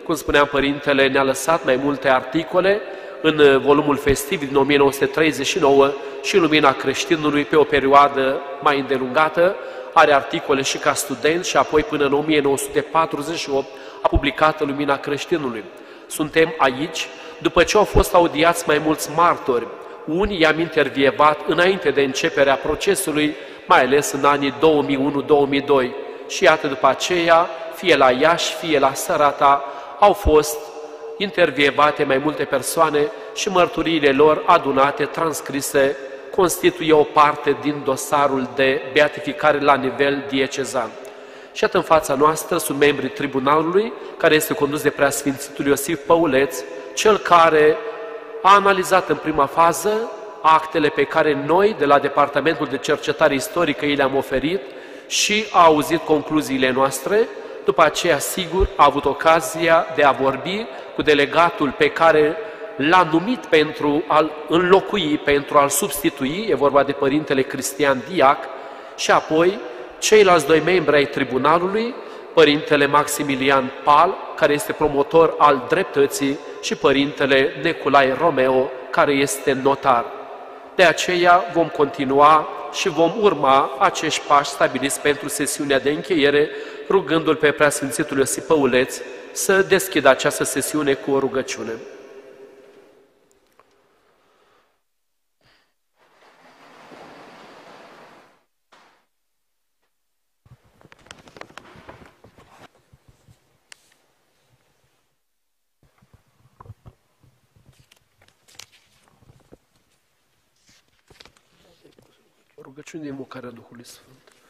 Speaker 3: Cum spuneam, Părintele ne-a lăsat mai multe articole în volumul festiv din o mie nouă sute treizeci și nouă și Lumina Creștinului pe o perioadă mai îndelungată. Are articole și ca student și apoi până în o mie nouă sute patruzeci și opt a publicat Lumina Creștinului. Suntem aici după ce au fost audiați mai mulți martori. Unii i-am intervievat înainte de începerea procesului, mai ales în anii două mii unu două mii doi. Și iată după aceea, fie la Iași, fie la Sărata, au fost intervievate mai multe persoane și mărturiile lor adunate, transcrise, constituie o parte din dosarul de beatificare la nivel diecezan. Și atât în fața noastră sunt membrii tribunalului, care este condus de Preasfințitul Iosif Păuleț, cel care a analizat în prima fază actele pe care noi, de la Departamentul de Cercetare Istorică, i le-am oferit și a auzit concluziile noastre. După aceea, sigur, a avut ocazia de a vorbi cu delegatul pe care l-a numit pentru a-l înlocui, pentru a-l substitui, e vorba de Părintele Cristian Diac, și apoi ceilalți doi membri ai tribunalului, Părintele Maximilian Pal, care este promotor al dreptății, și Părintele Neculae Romeo, care este notar. De aceea vom continua și vom urma acești pași stabiliți pentru sesiunea de încheiere, rugându-l pe Preasfințitul Iosif Păuleț să deschidă această sesiune cu o rugăciune. Rugăciune de invocare a Duhului Sfânt.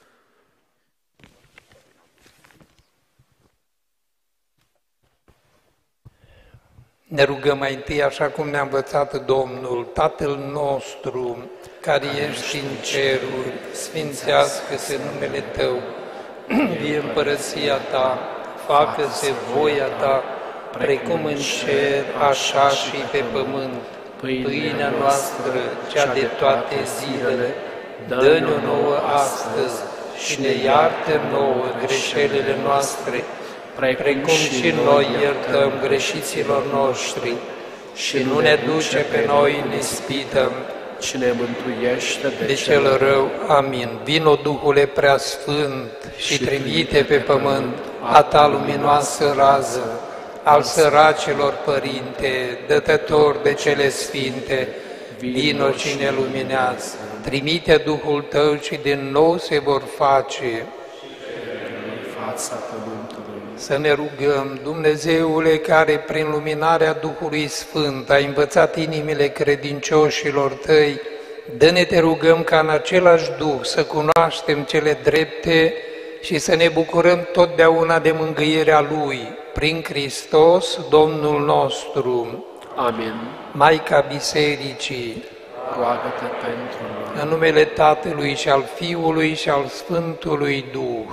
Speaker 2: Ne rugăm mai întâi, așa cum ne-a învățat Domnul, Tatăl nostru, care ești în ceruri, sfințească-se numele Tău, vie împărăția Ta, facă-se voia Ta, precum în cer, așa și pe pământ. Pâinea noastră, cea de toate zilele, dă-ne-o nouă astăzi și ne iartă nouă greșelile noastre, precum și noi iertăm greșiților noștri, și nu ne duce pe noi în ispită,
Speaker 3: ci ne mântuiește de,
Speaker 2: de cel rău. Amin. Vino, Duhule Preasfânt, și trimite pe pământ a Ta luminoasă rază, al săracilor, Părinte, dătător de cele sfinte, vino și ne luminează. Trimite Duhul Tău și din nou se vor face.
Speaker 3: fața pământului.
Speaker 2: Să ne rugăm, Dumnezeule, care prin luminarea Duhului Sfânt ai învățat inimile credincioșilor Tăi, dă-ne, te rugăm, ca în același Duh să cunoaștem cele drepte și să ne bucurăm totdeauna de mângâierea Lui, prin Hristos, Domnul nostru.
Speaker 3: Amin.
Speaker 2: Maica Bisericii,
Speaker 3: roagă-te pentru noi.
Speaker 2: În numele Tatălui și al Fiului și al Sfântului Duh.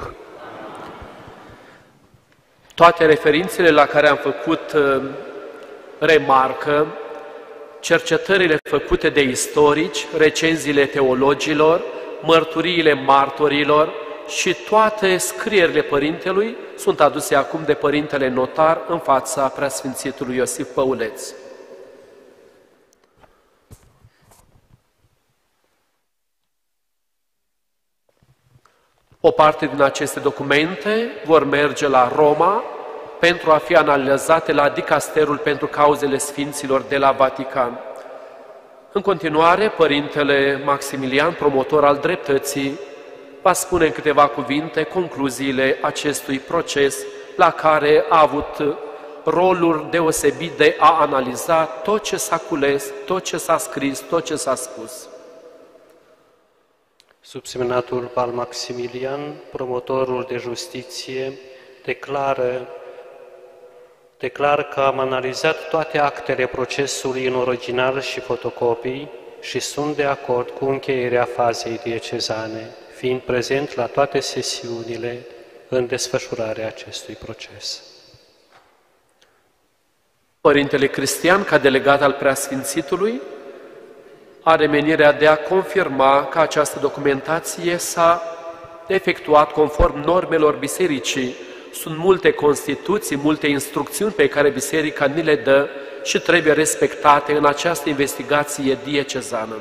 Speaker 3: Toate referințele la care am făcut remarcă, cercetările făcute de istorici, recenziile teologilor, mărturiile martorilor și toate scrierile Părintelui sunt aduse acum de Părintele Notar în fața Preasfințitului Iosif Păuleț. O parte din aceste documente vor merge la Roma pentru a fi analizate la Dicasterul pentru cauzele Sfinților de la Vatican. În continuare, Părintele Maximilian, promotor al dreptății, va spune în câteva cuvinte concluziile acestui proces la care a avut rolul deosebit de a analiza tot ce s-a cules, tot ce s-a scris, tot ce s-a spus.
Speaker 10: Subsemnatul Pal Maximilian, promotorul de justiție, declară, declară că am analizat toate actele procesului în original și fotocopii și sunt de acord cu încheierea fazei diecezane, fiind prezent la toate sesiunile în desfășurarea acestui proces.
Speaker 3: Părintele Cristian, ca delegat al Preasfințitului, are menirea de a confirma că această documentație s-a efectuat conform normelor bisericii, sunt multe constituții, multe instrucțiuni pe care Biserica ni le dă și trebuie respectate în această investigație diecezană.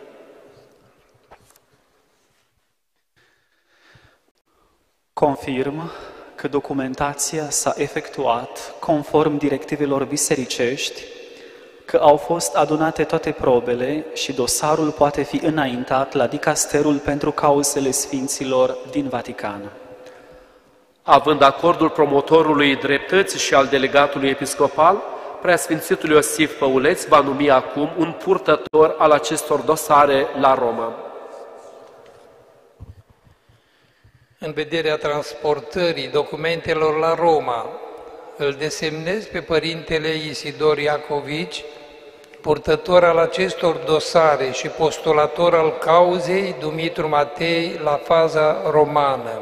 Speaker 11: Confirm că documentația s-a efectuat conform directivelor bisericești, că au fost adunate toate probele și dosarul poate fi înaintat la dicasterul pentru cauzele sfinților din Vatican.
Speaker 3: Având acordul promotorului dreptății și al delegatului episcopal, Preasfințitul Iosif Păuleț va numi acum un purtător al acestor dosare la Roma.
Speaker 2: În vederea transportării documentelor la Roma, îl desemnez pe Părintele Isidor Iacovici, purtător al acestor dosare și postulator al cauzei Dumitru Matei la faza romană.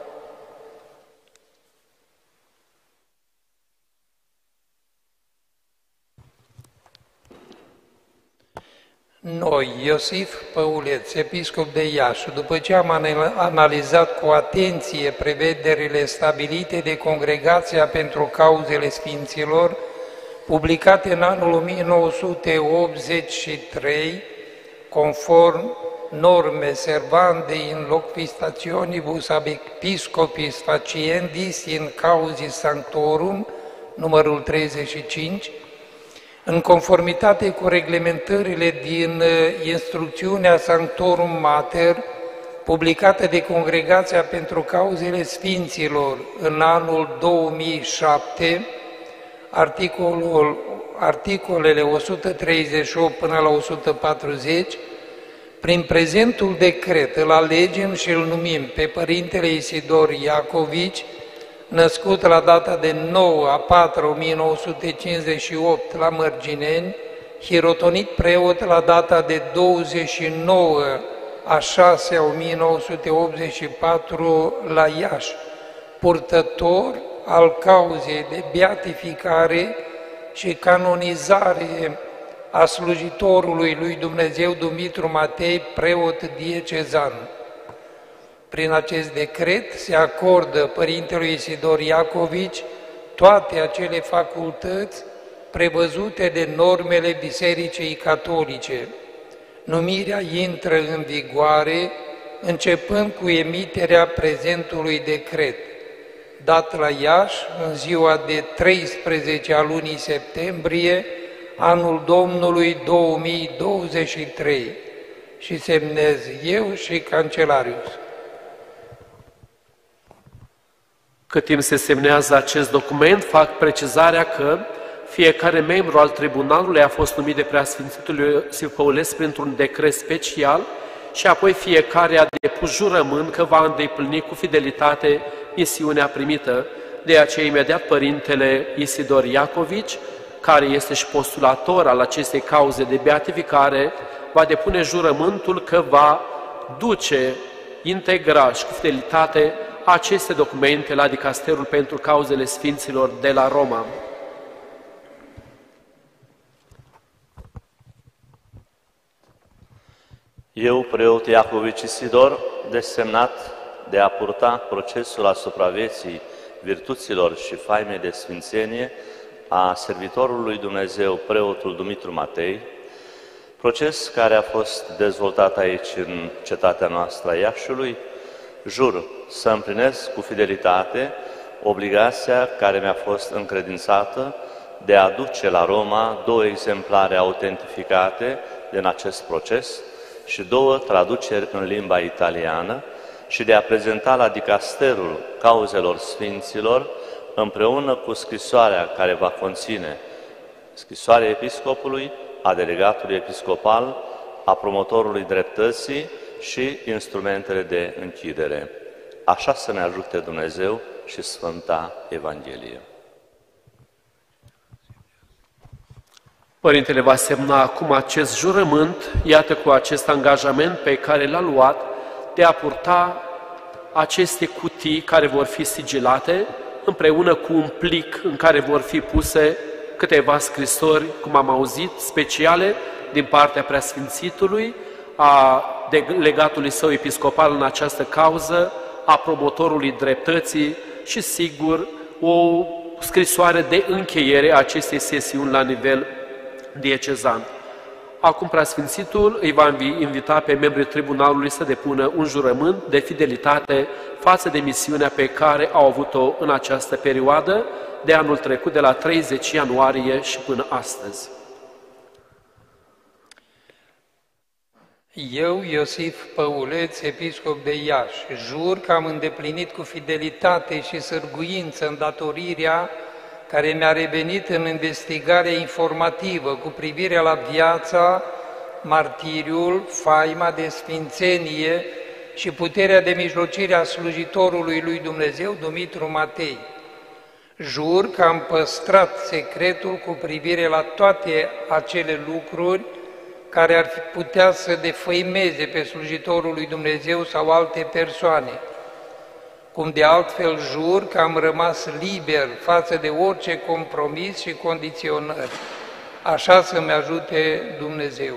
Speaker 2: Noi, Iosif Păuleț, episcop de Iași, după ce am analizat cu atenție prevederile stabilite de Congregația pentru Cauzele Sfinților, publicate în anul o mie nouă sute optzeci și trei, conform norme servande in loquistationibus ab episcopis faciendis in causis sanctorum, numărul treizeci și cinci, în conformitate cu reglementările din Instrucțiunea Sanctorum Mater, publicată de Congregația pentru Cauzele Sfinților în anul două mii șapte, articolul, articolele o sută treizeci și opt până la o sută patruzeci, prin prezentul decret îl alegem și îl numim pe Părintele Isidor Iacovici, născut la data de nouă a patra o mie nouă sute cincizeci și opt la Mărgineni, hirotonit preot la data de douăzeci și nouă a șasea o mie nouă sute optzeci și patru la Iași, purtător al cauzei de beatificare și canonizare a slujitorului lui Dumnezeu Dumitru Matei, preot diecezan. Prin acest decret se acordă Părintelui Isidor Iacovici toate acele facultăți prevăzute de normele Bisericii Catolice. Numirea intră în vigoare începând cu emiterea prezentului decret, dat la Iași în ziua de treisprezece a lunii septembrie, anul Domnului două mii douăzeci și trei, și semnez eu și Cancelarius.
Speaker 3: Cât timp se semnează acest document, fac precizarea că fiecare membru al tribunalului a fost numit de Preasfințitul Iosif Păuleț printr-un decret special și apoi fiecare a depus jurământ că va îndeplini cu fidelitate misiunea primită. De aceea, imediat, Părintele Isidor Iacovici, care este și postulator al acestei cauze de beatificare, va depune jurământul că va duce integral și cu fidelitate aceste documente la Dicasterul pentru Cauzele Sfinților de la Roma.
Speaker 5: Eu, preot Iacovici Isidor, desemnat de a purta procesul asupra vieții, virtuților și faimei de sfințenie a servitorului Dumnezeu, preotul Dumitru Matei, proces care a fost dezvoltat aici în cetatea noastră a Iașiului, jur să împlinesc cu fidelitate obligația care mi-a fost încredințată de a aduce la Roma două exemplare autentificate din acest proces și două traduceri în limba italiană și de a prezenta la Dicasterul Cauzelor Sfinților împreună cu scrisoarea care va conține scrisoarea episcopului, a delegatului episcopal, a promotorului dreptății și instrumentele de închidere. Așa să ne ajute Dumnezeu și Sfânta Evanghelie.
Speaker 3: Părintele va semna acum acest jurământ, iată, cu acest angajament pe care l-a luat de a purta aceste cutii care vor fi sigilate, împreună cu un plic în care vor fi puse câteva scrisori, cum am auzit, speciale din partea Preasfințitului, a delegatului său episcopal în această cauză, a promotorului dreptății și, sigur, o scrisoare de încheiere a acestei sesiuni la nivel diecezan. Acum Preasfințitul îi va invita pe membrii tribunalului să depună un jurământ de fidelitate față de misiunea pe care au avut-o în această perioadă de anul trecut, de la treizeci ianuarie și până astăzi.
Speaker 2: Eu, Iosif Păuleț, episcop de Iași, jur că am îndeplinit cu fidelitate și sârguință îndatorirea care mi-a revenit în investigarea informativă cu privire la viața, martiriul, faima de sfințenie și puterea de mijlocire a slujitorului lui Dumnezeu, Dumitru Matei. Jur că am păstrat secretul cu privire la toate acele lucruri care ar putea să defăimeze pe slujitorul lui Dumnezeu sau alte persoane. Cum de altfel jur că am rămas liber față de orice compromis și condiționări. Așa să-mi ajute Dumnezeu.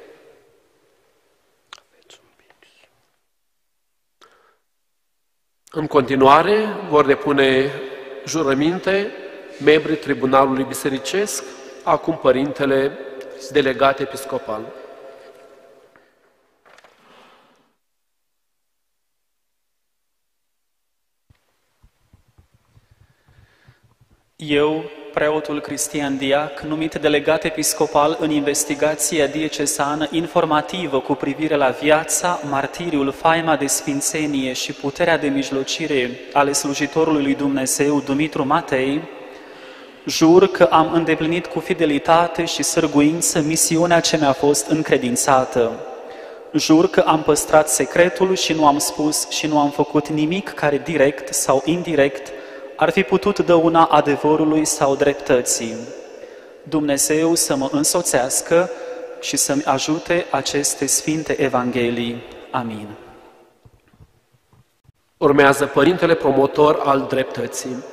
Speaker 3: În continuare vor depune jurăminte membrii Tribunalului Bisericesc, acum Părintele Delegat Episcopal.
Speaker 11: Eu, preotul Cristian Diac, numit delegat episcopal în investigația diecesană informativă cu privire la viața, martiriul, faima de sfințenie și puterea de mijlocire ale slujitorului lui Dumnezeu, Dumitru Matei, jur că am îndeplinit cu fidelitate și sârguință misiunea ce mi-a fost încredințată. Jur că am păstrat secretul și nu am spus și nu am făcut nimic care direct sau indirect ar fi putut dăuna adevărului sau dreptății. Dumnezeu să mă însoțească și să-mi ajute aceste Sfinte Evanghelii. Amin.
Speaker 3: Urmează Părintele Promotor al Dreptății.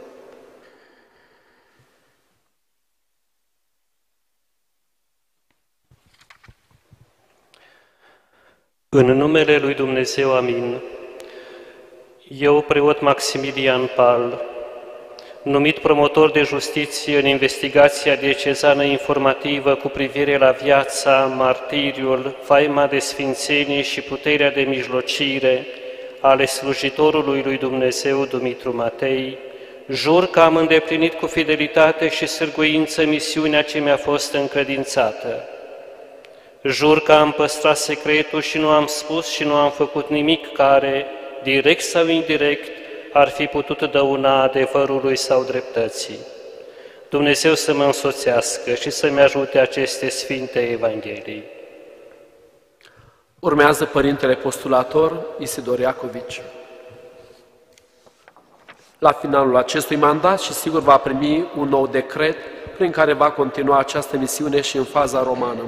Speaker 10: În numele lui Dumnezeu, amin. Eu, preot Maximilian Pal, numit promotor de justiție în investigația diecezană informativă cu privire la viața, martiriul, faima de sfințenie și puterea de mijlocire ale slujitorului lui Dumnezeu, Dumitru Matei, jur că am îndeplinit cu fidelitate și sârguință misiunea ce mi-a fost încredințată. Jur că am păstrat secretul și nu am spus și nu am făcut nimic care, direct sau indirect, ar fi putut dăuna adevărului sau dreptății. Dumnezeu să mă însoțească și să-mi ajute aceste Sfinte Evanghelii.
Speaker 3: Urmează Părintele Postulator Isidor Iacovici. La finalul acestui mandat și sigur va primi un nou decret prin care va continua această misiune și în faza romană.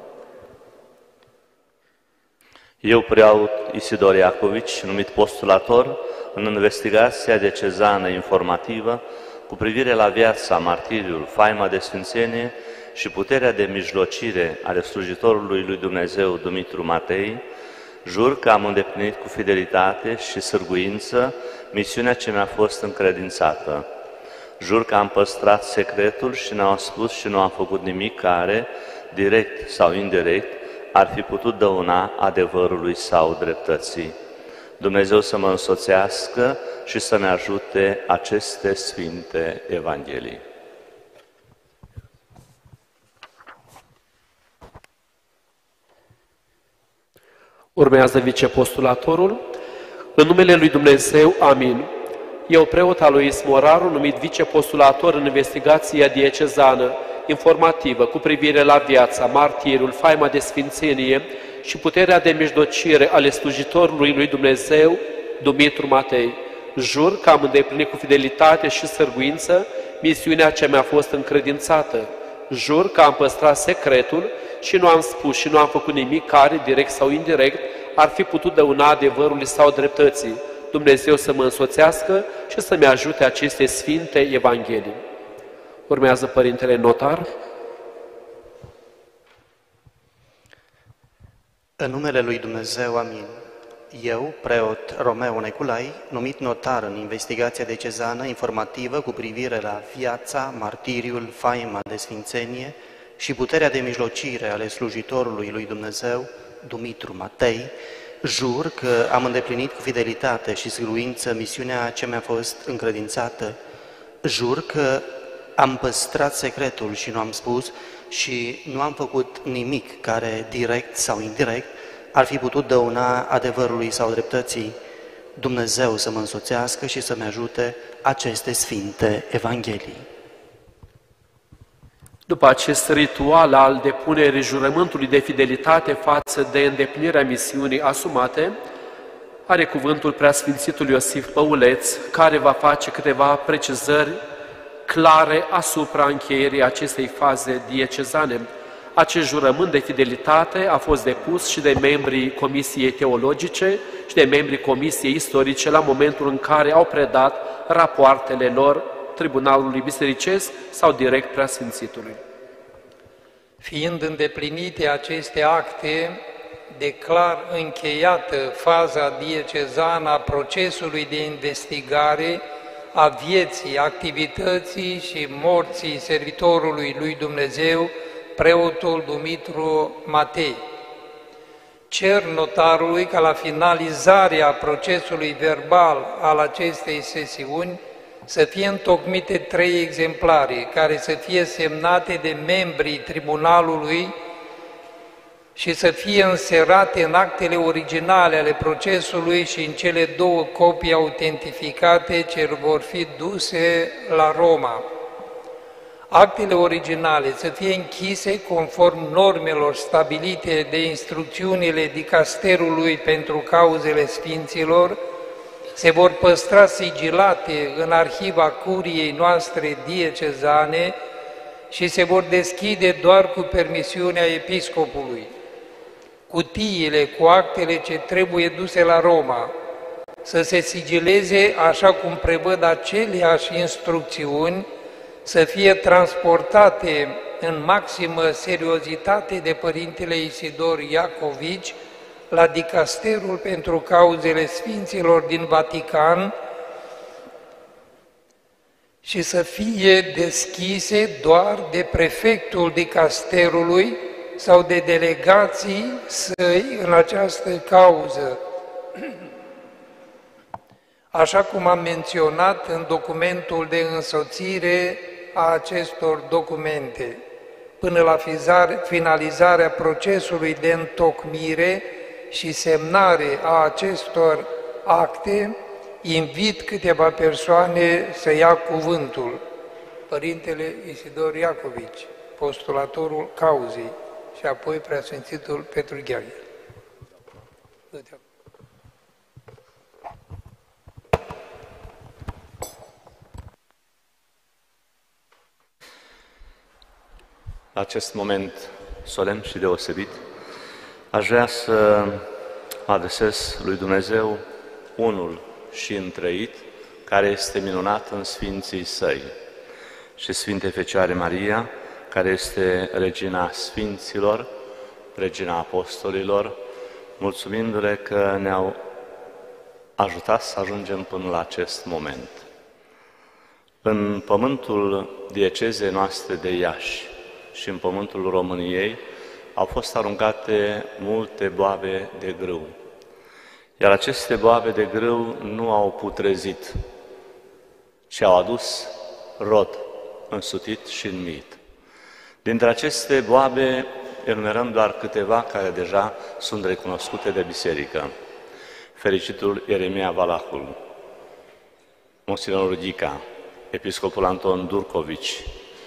Speaker 5: Eu, preot Isidor Iacovici, numit postulator în investigația diecezană informativă cu privire la viața, martiriul, faima de sfințenie și puterea de mijlocire ale slujitorului lui Dumnezeu, Dumitru Matei, jur că am îndeplinit cu fidelitate și sârguință misiunea ce mi-a fost încredințată. Jur că am păstrat secretul și nu am spus și nu am făcut nimic care, direct sau indirect, ar fi putut dăuna adevărului sau dreptății. Dumnezeu să mă însoțească și să ne ajute aceste Sfinte Evanghelii.
Speaker 3: Urmează vicepostulatorul. În numele lui Dumnezeu, amin. Eu, preot Alois Moraru, numit vicepostulator în investigația diecezană informativă cu privire la viața, martirul, faima de sfințenie și puterea de mijlocire ale slujitorului lui Dumnezeu, Dumitru Matei, jur că am îndeplinit cu fidelitate și sârguință misiunea ce mi-a fost încredințată. Jur că am păstrat secretul și nu am spus și nu am făcut nimic care, direct sau indirect, ar fi putut dăuna adevărului sau dreptății. Dumnezeu să mă însoțească și să-mi ajute aceste Sfinte Evanghelii. Urmează Părintele Notar.
Speaker 12: În numele lui Dumnezeu, amin. Eu, preot Romeo Neculai, numit notar în investigația decezană informativă cu privire la viața, martiriul, faima de sfințenie și puterea de mijlocire ale slujitorului lui Dumnezeu, Dumitru Matei, jur că am îndeplinit cu fidelitate și sârguință misiunea ce mi-a fost încredințată. Jur că am păstrat secretul și nu am spus și nu am făcut nimic care, direct sau indirect, ar fi putut dăuna adevărului sau dreptății. Dumnezeu să mă însoțească și să-mi ajute aceste sfinte Evanghelii.
Speaker 3: După acest ritual al depunerii jurământului de fidelitate față de îndeplinirea misiunii asumate, are cuvântul Preasfințitul Iosif Păuleț, care va face câteva precizări clare asupra încheierii acestei faze diecezane. Acest jurământ de fidelitate a fost depus și de membrii Comisiei Teologice și de membrii Comisiei Istorice la momentul în care au predat rapoartele lor Tribunalului Bisericesc sau direct Preasfințitului.
Speaker 2: Fiind îndeplinite aceste acte, declar încheiată faza diecezană a procesului de investigare a vieții, activității și morții servitorului lui Dumnezeu, preotul Dumitru Matei. Cer notarului ca la finalizarea procesului verbal al acestei sesiuni să fie întocmite trei exemplare, care să fie semnate de membrii tribunalului și să fie înserate în actele originale ale procesului și în cele două copii autentificate ce vor fi duse la Roma. Actele originale să fie închise conform normelor stabilite de instrucțiunile dicasterului pentru cauzele sfinților, se vor păstra sigilate în arhiva curiei noastre diecezane și se vor deschide doar cu permisiunea episcopului. Cutiile cu actele ce trebuie duse la Roma să se sigileze așa cum prevăd aceleași instrucțiuni, să fie transportate în maximă seriozitate de Părintele Isidor Iacovici la dicasterul pentru cauzele sfinților din Vatican și să fie deschise doar de prefectul dicasterului sau de delegații săi în această cauză. Așa cum am menționat în documentul de însoțire a acestor documente, până la finalizarea procesului de întocmire și semnare a acestor acte, invit câteva persoane să ia cuvântul. Părintele Isidor Iacovici, postulatorul cauzei, și apoi Preasfințitul Petru Gheagher.
Speaker 5: La acest moment solemn și deosebit, aș vrea să mă adresez lui Dumnezeu, unul și întrăit, care este minunat în Sfinții Săi, și Sfinte Fecioare Maria, care este Regina Sfinților, Regina Apostolilor, mulțumindu-le că ne-au ajutat să ajungem până la acest moment. În pământul diecezei noastre de Iași și în pământul României au fost aruncate multe boabe de grâu, iar aceste boabe de grâu nu au putrezit, ci au adus rod însutit și înmit. Dintre aceste boabe enumerăm doar câteva care deja sunt recunoscute de biserică. Fericitul Ieremia Valahul, Monsinor Ghica, Episcopul Anton Durcovici,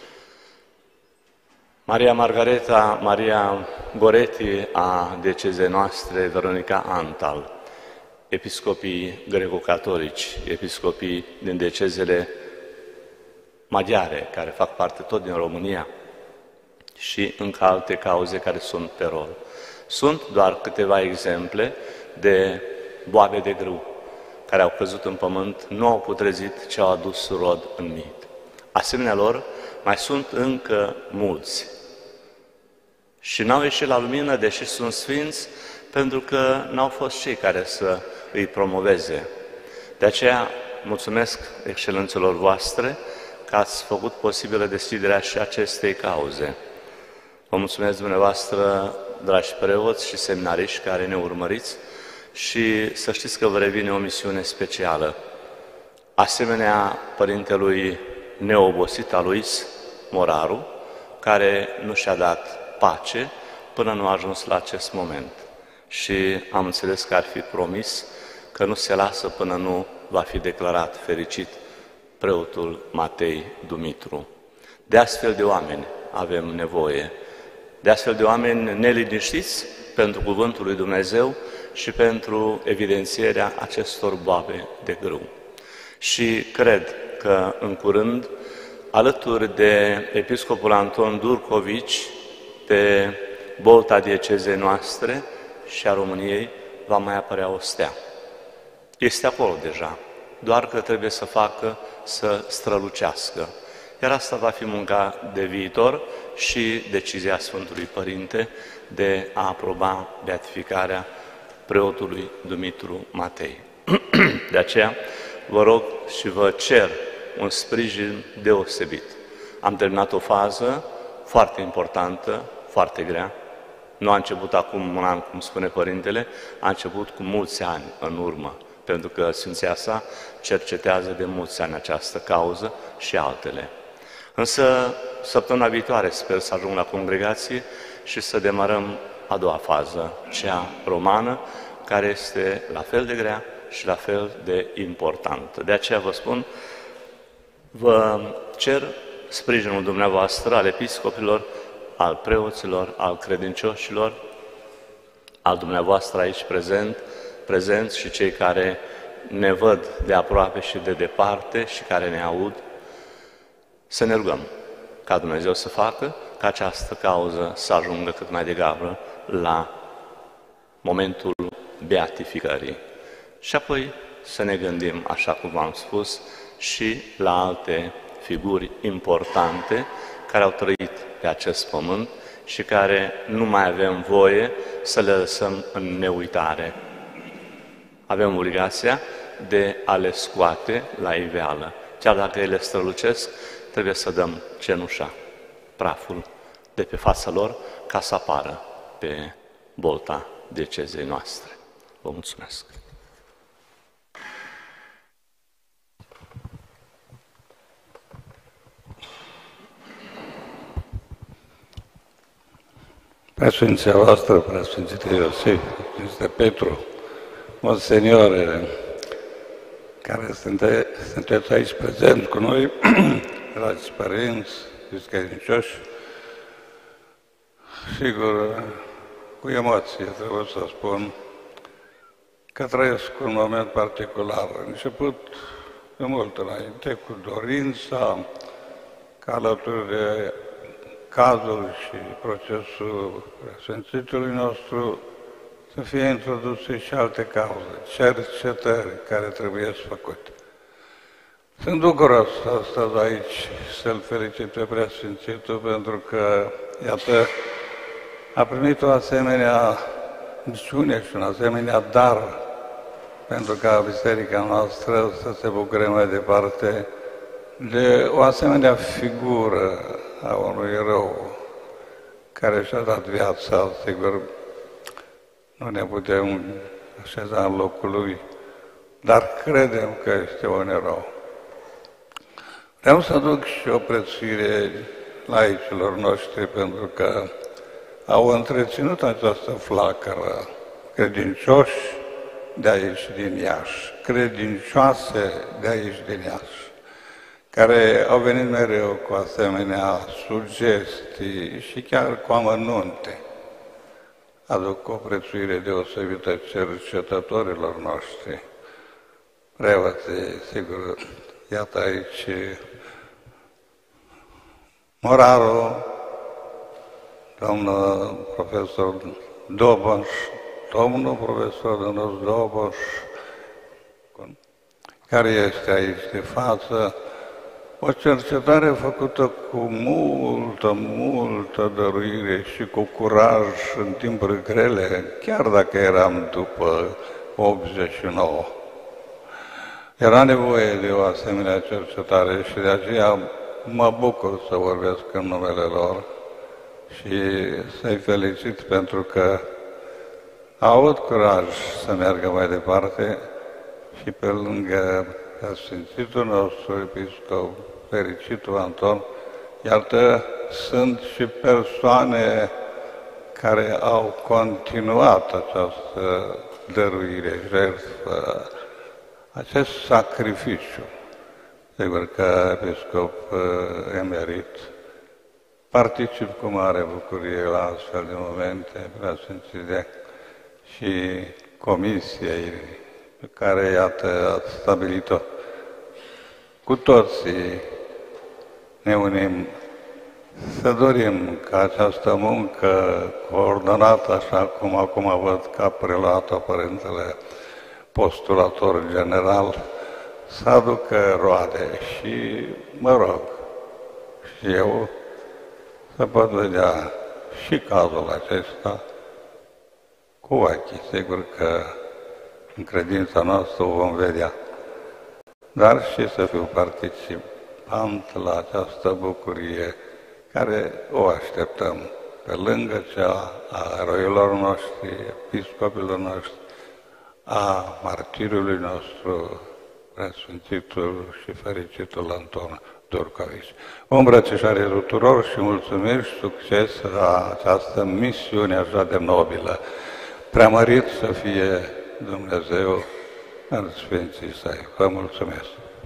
Speaker 5: Maria Margareta Maria Goretti a diecezei noastre, Veronica Antal, episcopii greco-catolici, episcopii din diecezele maghiare, care fac parte tot din România, și încă alte cauze care sunt pe rol. Sunt doar câteva exemple de boabe de grâu care au căzut în pământ, nu au putrezit, ci au adus rod în mit. Asemenea lor, mai sunt încă mulți. Și n-au ieșit la lumină, deși sunt sfinți, pentru că n-au fost cei care să îi promoveze. De aceea, mulțumesc excelențelor voastre că ați făcut posibilă deschiderea și acestei cauze. Vă mulțumesc dumneavoastră, dragi preoți și seminariști care ne urmăriți, și să știți că vă revine o misiune specială. Asemenea părintelui neobosit Alois Moraru, care nu și-a dat pace până nu a ajuns la acest moment. Și am înțeles că ar fi promis că nu se lasă până nu va fi declarat fericit preotul Matei Dumitru. De astfel de oameni avem nevoie, de astfel de oameni neliniștiți pentru Cuvântul lui Dumnezeu și pentru evidențierea acestor boabe de grâu. Și cred că în curând, alături de episcopul Anton Durcovici, de bolta diecezei noastre și a României, va mai apărea o stea. Este acolo deja, doar că trebuie să facă, să strălucească. Iar asta va fi munca de viitor și decizia Sfântului Părinte de a aproba beatificarea preotului Dumitru Matei. De aceea, vă rog și vă cer un sprijin deosebit. Am terminat o fază foarte importantă, foarte grea. Nu a început acum un an, cum spune Părintele, a început cu mulți ani în urmă, pentru că Sfinția sa cercetează de mulți ani această cauză și altele. Însă, săptămâna viitoare sper să ajung la congregație și să demarăm a doua fază, cea romană, care este la fel de grea și la fel de importantă. De aceea vă spun, vă cer sprijinul dumneavoastră, al episcopilor, al preoților, al credincioșilor, al dumneavoastră aici prezent, prezenți și cei care ne văd de aproape și de departe și care ne aud, să ne rugăm ca Dumnezeu să facă ca această cauză să ajungă cât mai degrabă la momentul beatificării. Și apoi să ne gândim, așa cum v-am spus, și la alte figuri importante care au trăit pe acest pământ și care nu mai avem voie să le lăsăm în neuitare. Avem obligația de a le scoate la iveală. Chiar dacă ele strălucesc, trebuie să dăm cenușa, praful de pe fața lor, ca să apară pe bolta diecezei noastre. Vă mulțumesc!
Speaker 8: Preasfinția voastră, Preasfințite Iosif, Sfinte Petru, Monseniore, care sunte, sunteți aici prezenți cu noi, dragi părinți, credincioși, sigur, cu emoție trebuie să spun că trăiesc un moment particular. Am început de mult înainte cu dorința ca alături de cazul și procesul Sfințitului nostru să fie introduse și alte cauze, cercetări care trebuie făcute. Sunt bucuros astăzi aici să-L felicit pe Preasfințitul pentru că, iată, a primit o asemenea misiune și un asemenea dar pentru ca biserica noastră să se bucure mai departe de o asemenea figură a unui erou care și-a dat viața, sigur, nu ne putem așeza în locul lui, dar credem că este un erou. Vreau să aduc și o prețuire laicilor noștri, pentru că au întreținut această flacără, credincioși de aici din Iași, credincioase de aici din Iași, care au venit mereu cu asemenea sugestii și chiar cu amănunte. Aduc o prețuire deosebită cercetătorilor noștri. Preoții, sigur, iată aici Moraru, domnul profesor Doboș, domnul profesor Dănuț Doboș, care este aici de față, o cercetare făcută cu multă, multă dăruire și cu curaj în timpuri grele, chiar dacă eram după optzeci și nouă. Era nevoie de o asemenea cercetare și de aceea mă bucur să vorbesc în numele lor și să-i felicit pentru că au avut curaj să meargă mai departe și pe lângă Sfințitul nostru episcop, fericitul Anton, iată, sunt și persoane care au continuat această dăruire, jertfă, acest sacrificiu. Sigur că episcop emerit particip cu mare bucurie la astfel de momente, preasfințite, și comisiei pe care, iată, ați stabilit-o. Cu toții ne unim să dorim ca această muncă coordonată, așa cum acum văd că a preluat-o Părintele Postulator General, să aducă roade și, mă rog, și eu să pot vedea și cazul acesta cu ochii. Sigur că în credința noastră o vom vedea, dar și să fiu participant la această bucurie care o așteptăm pe lângă cea a eroilor noștri, episcopilor noștri, a martirului nostru, preasfințitul și fericitul Anton Durcovici. O îmbrățișare tuturor și mulțumiri și succes la această misiune așa de nobilă. Preamărit să fie Dumnezeu în Sfinții Săi. Vă mulțumesc!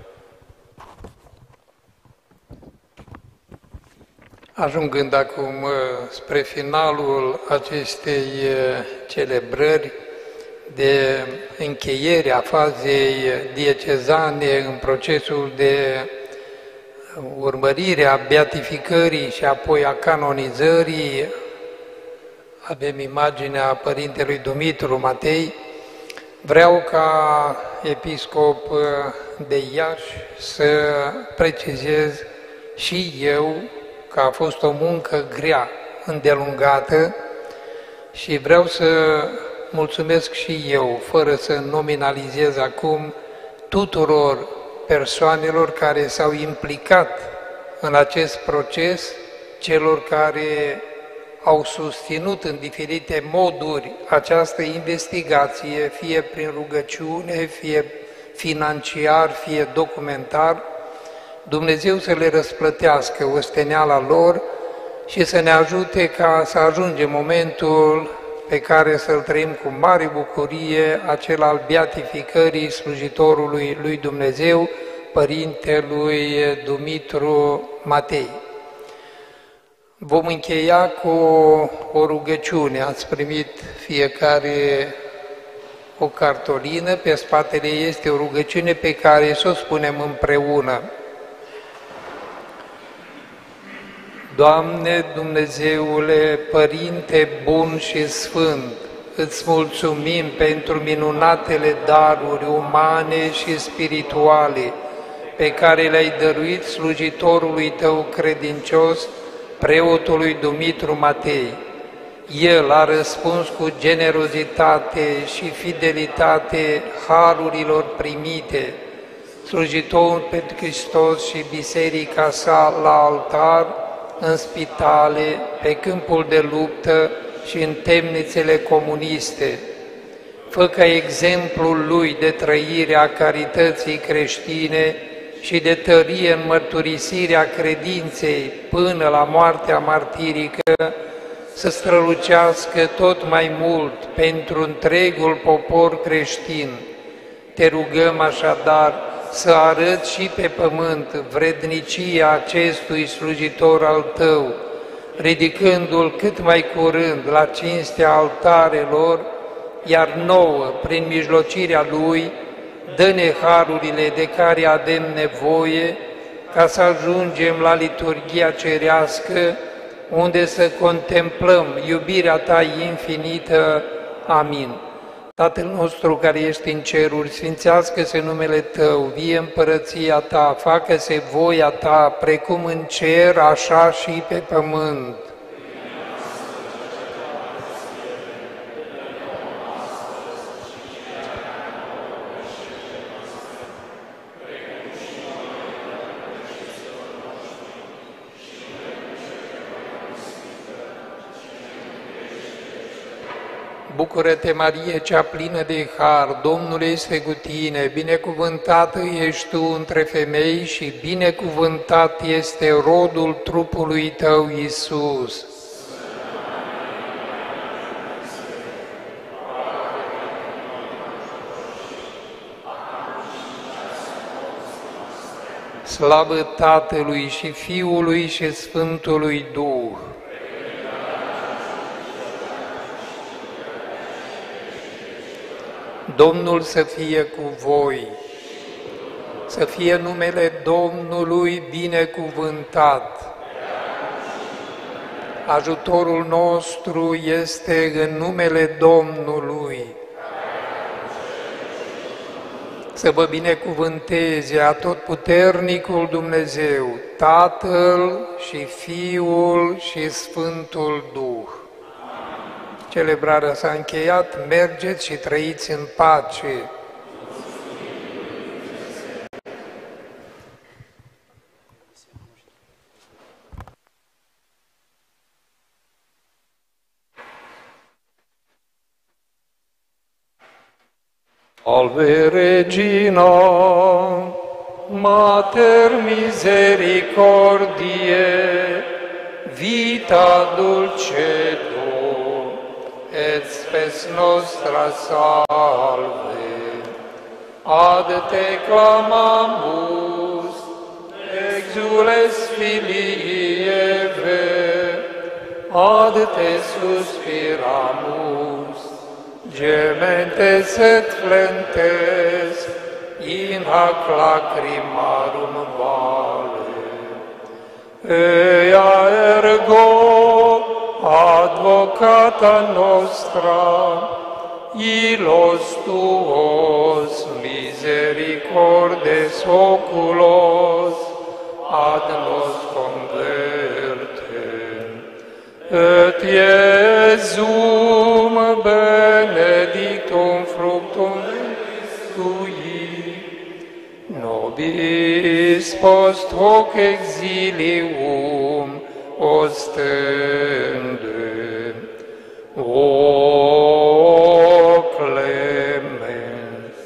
Speaker 2: Ajungând acum spre finalul acestei celebrări de încheiere a fazei diecezane în procesul de urmărire a beatificării și apoi a canonizării, avem imaginea Părintelui Dumitru Matei. Vreau ca episcop de Iași să precizez și eu că a fost o muncă grea, îndelungată, și vreau să mulțumesc și eu, fără să nominalizez acum, tuturor persoanelor care s-au implicat în acest proces, celor care au susținut în diferite moduri această investigație, fie prin rugăciune, fie financiar, fie documentar. Dumnezeu să le răsplătească osteneala lor și să ne ajute ca să ajungem momentul pe care să-l trăim cu mare bucurie, acela al beatificării slujitorului lui Dumnezeu, Părintelui Dumitru Matei. Vom încheia cu o rugăciune. Ați primit fiecare o cartolină, pe spatele este o rugăciune pe care să o spunem împreună. Doamne Dumnezeule, Părinte bun și sfânt, îți mulțumim pentru minunatele daruri umane și spirituale pe care le-ai dăruit slujitorului Tău credincios, preotului Dumitru Matei. El a răspuns cu generozitate și fidelitate harurilor primite. Slujitorul pentru Hristos și biserica sa la altar, în spitale, pe câmpul de luptă și în temnițele comuniste. Fă ca exemplul lui de trăire a carității creștine și de tărie în mărturisirea credinței până la moartea martirică să strălucească tot mai mult pentru întregul popor creștin. Te rugăm așadar să arăți și pe pământ vrednicia acestui slujitor al Tău, ridicându-l cât mai curând la cinstea altarelor, iar nouă, prin mijlocirea Lui, dă-ne harurile de care avem nevoie, ca să ajungem la liturghia cerească, unde să contemplăm iubirea Ta infinită. Amin. Tatăl nostru care ești în ceruri, sfințească-se numele Tău, vie împărăția Ta, facă-se voia Ta, precum în cer, așa și pe pământ. Bucură-te, Marie, cea plină de har, Domnul este cu tine, binecuvântată ești tu între femei și binecuvântat este rodul trupului tău, Iisus. Slavă Tatălui și Fiului și Sfântului Duh! Domnul să fie cu voi, să fie numele Domnului binecuvântat. Ajutorul nostru este în numele Domnului. Să vă binecuvânteze Atotputernicul Dumnezeu, Tatăl și Fiul și Sfântul Duh. Celebrarea s-a încheiat, mergeți și trăiți în pace. Salve Regina, Mater misericordiae, vita dulcedo, et spes nostra salve. Ad te clamamus, exules filii Eve, ad te suspiramus, gementes et flentes, in hac lacrimarum vale. Ea ergo, advocata nostra, ilos tuos misericordes oculos ad nos converte, et Iesum benedictum fructum ventris tui, nobis post hoc exilium ostende. O clemens,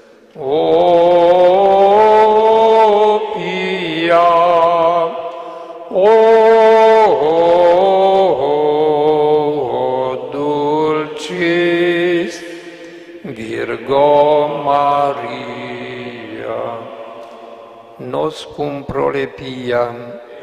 Speaker 2: o pia, o dulcis Virgo Maria, nos cum prolepiam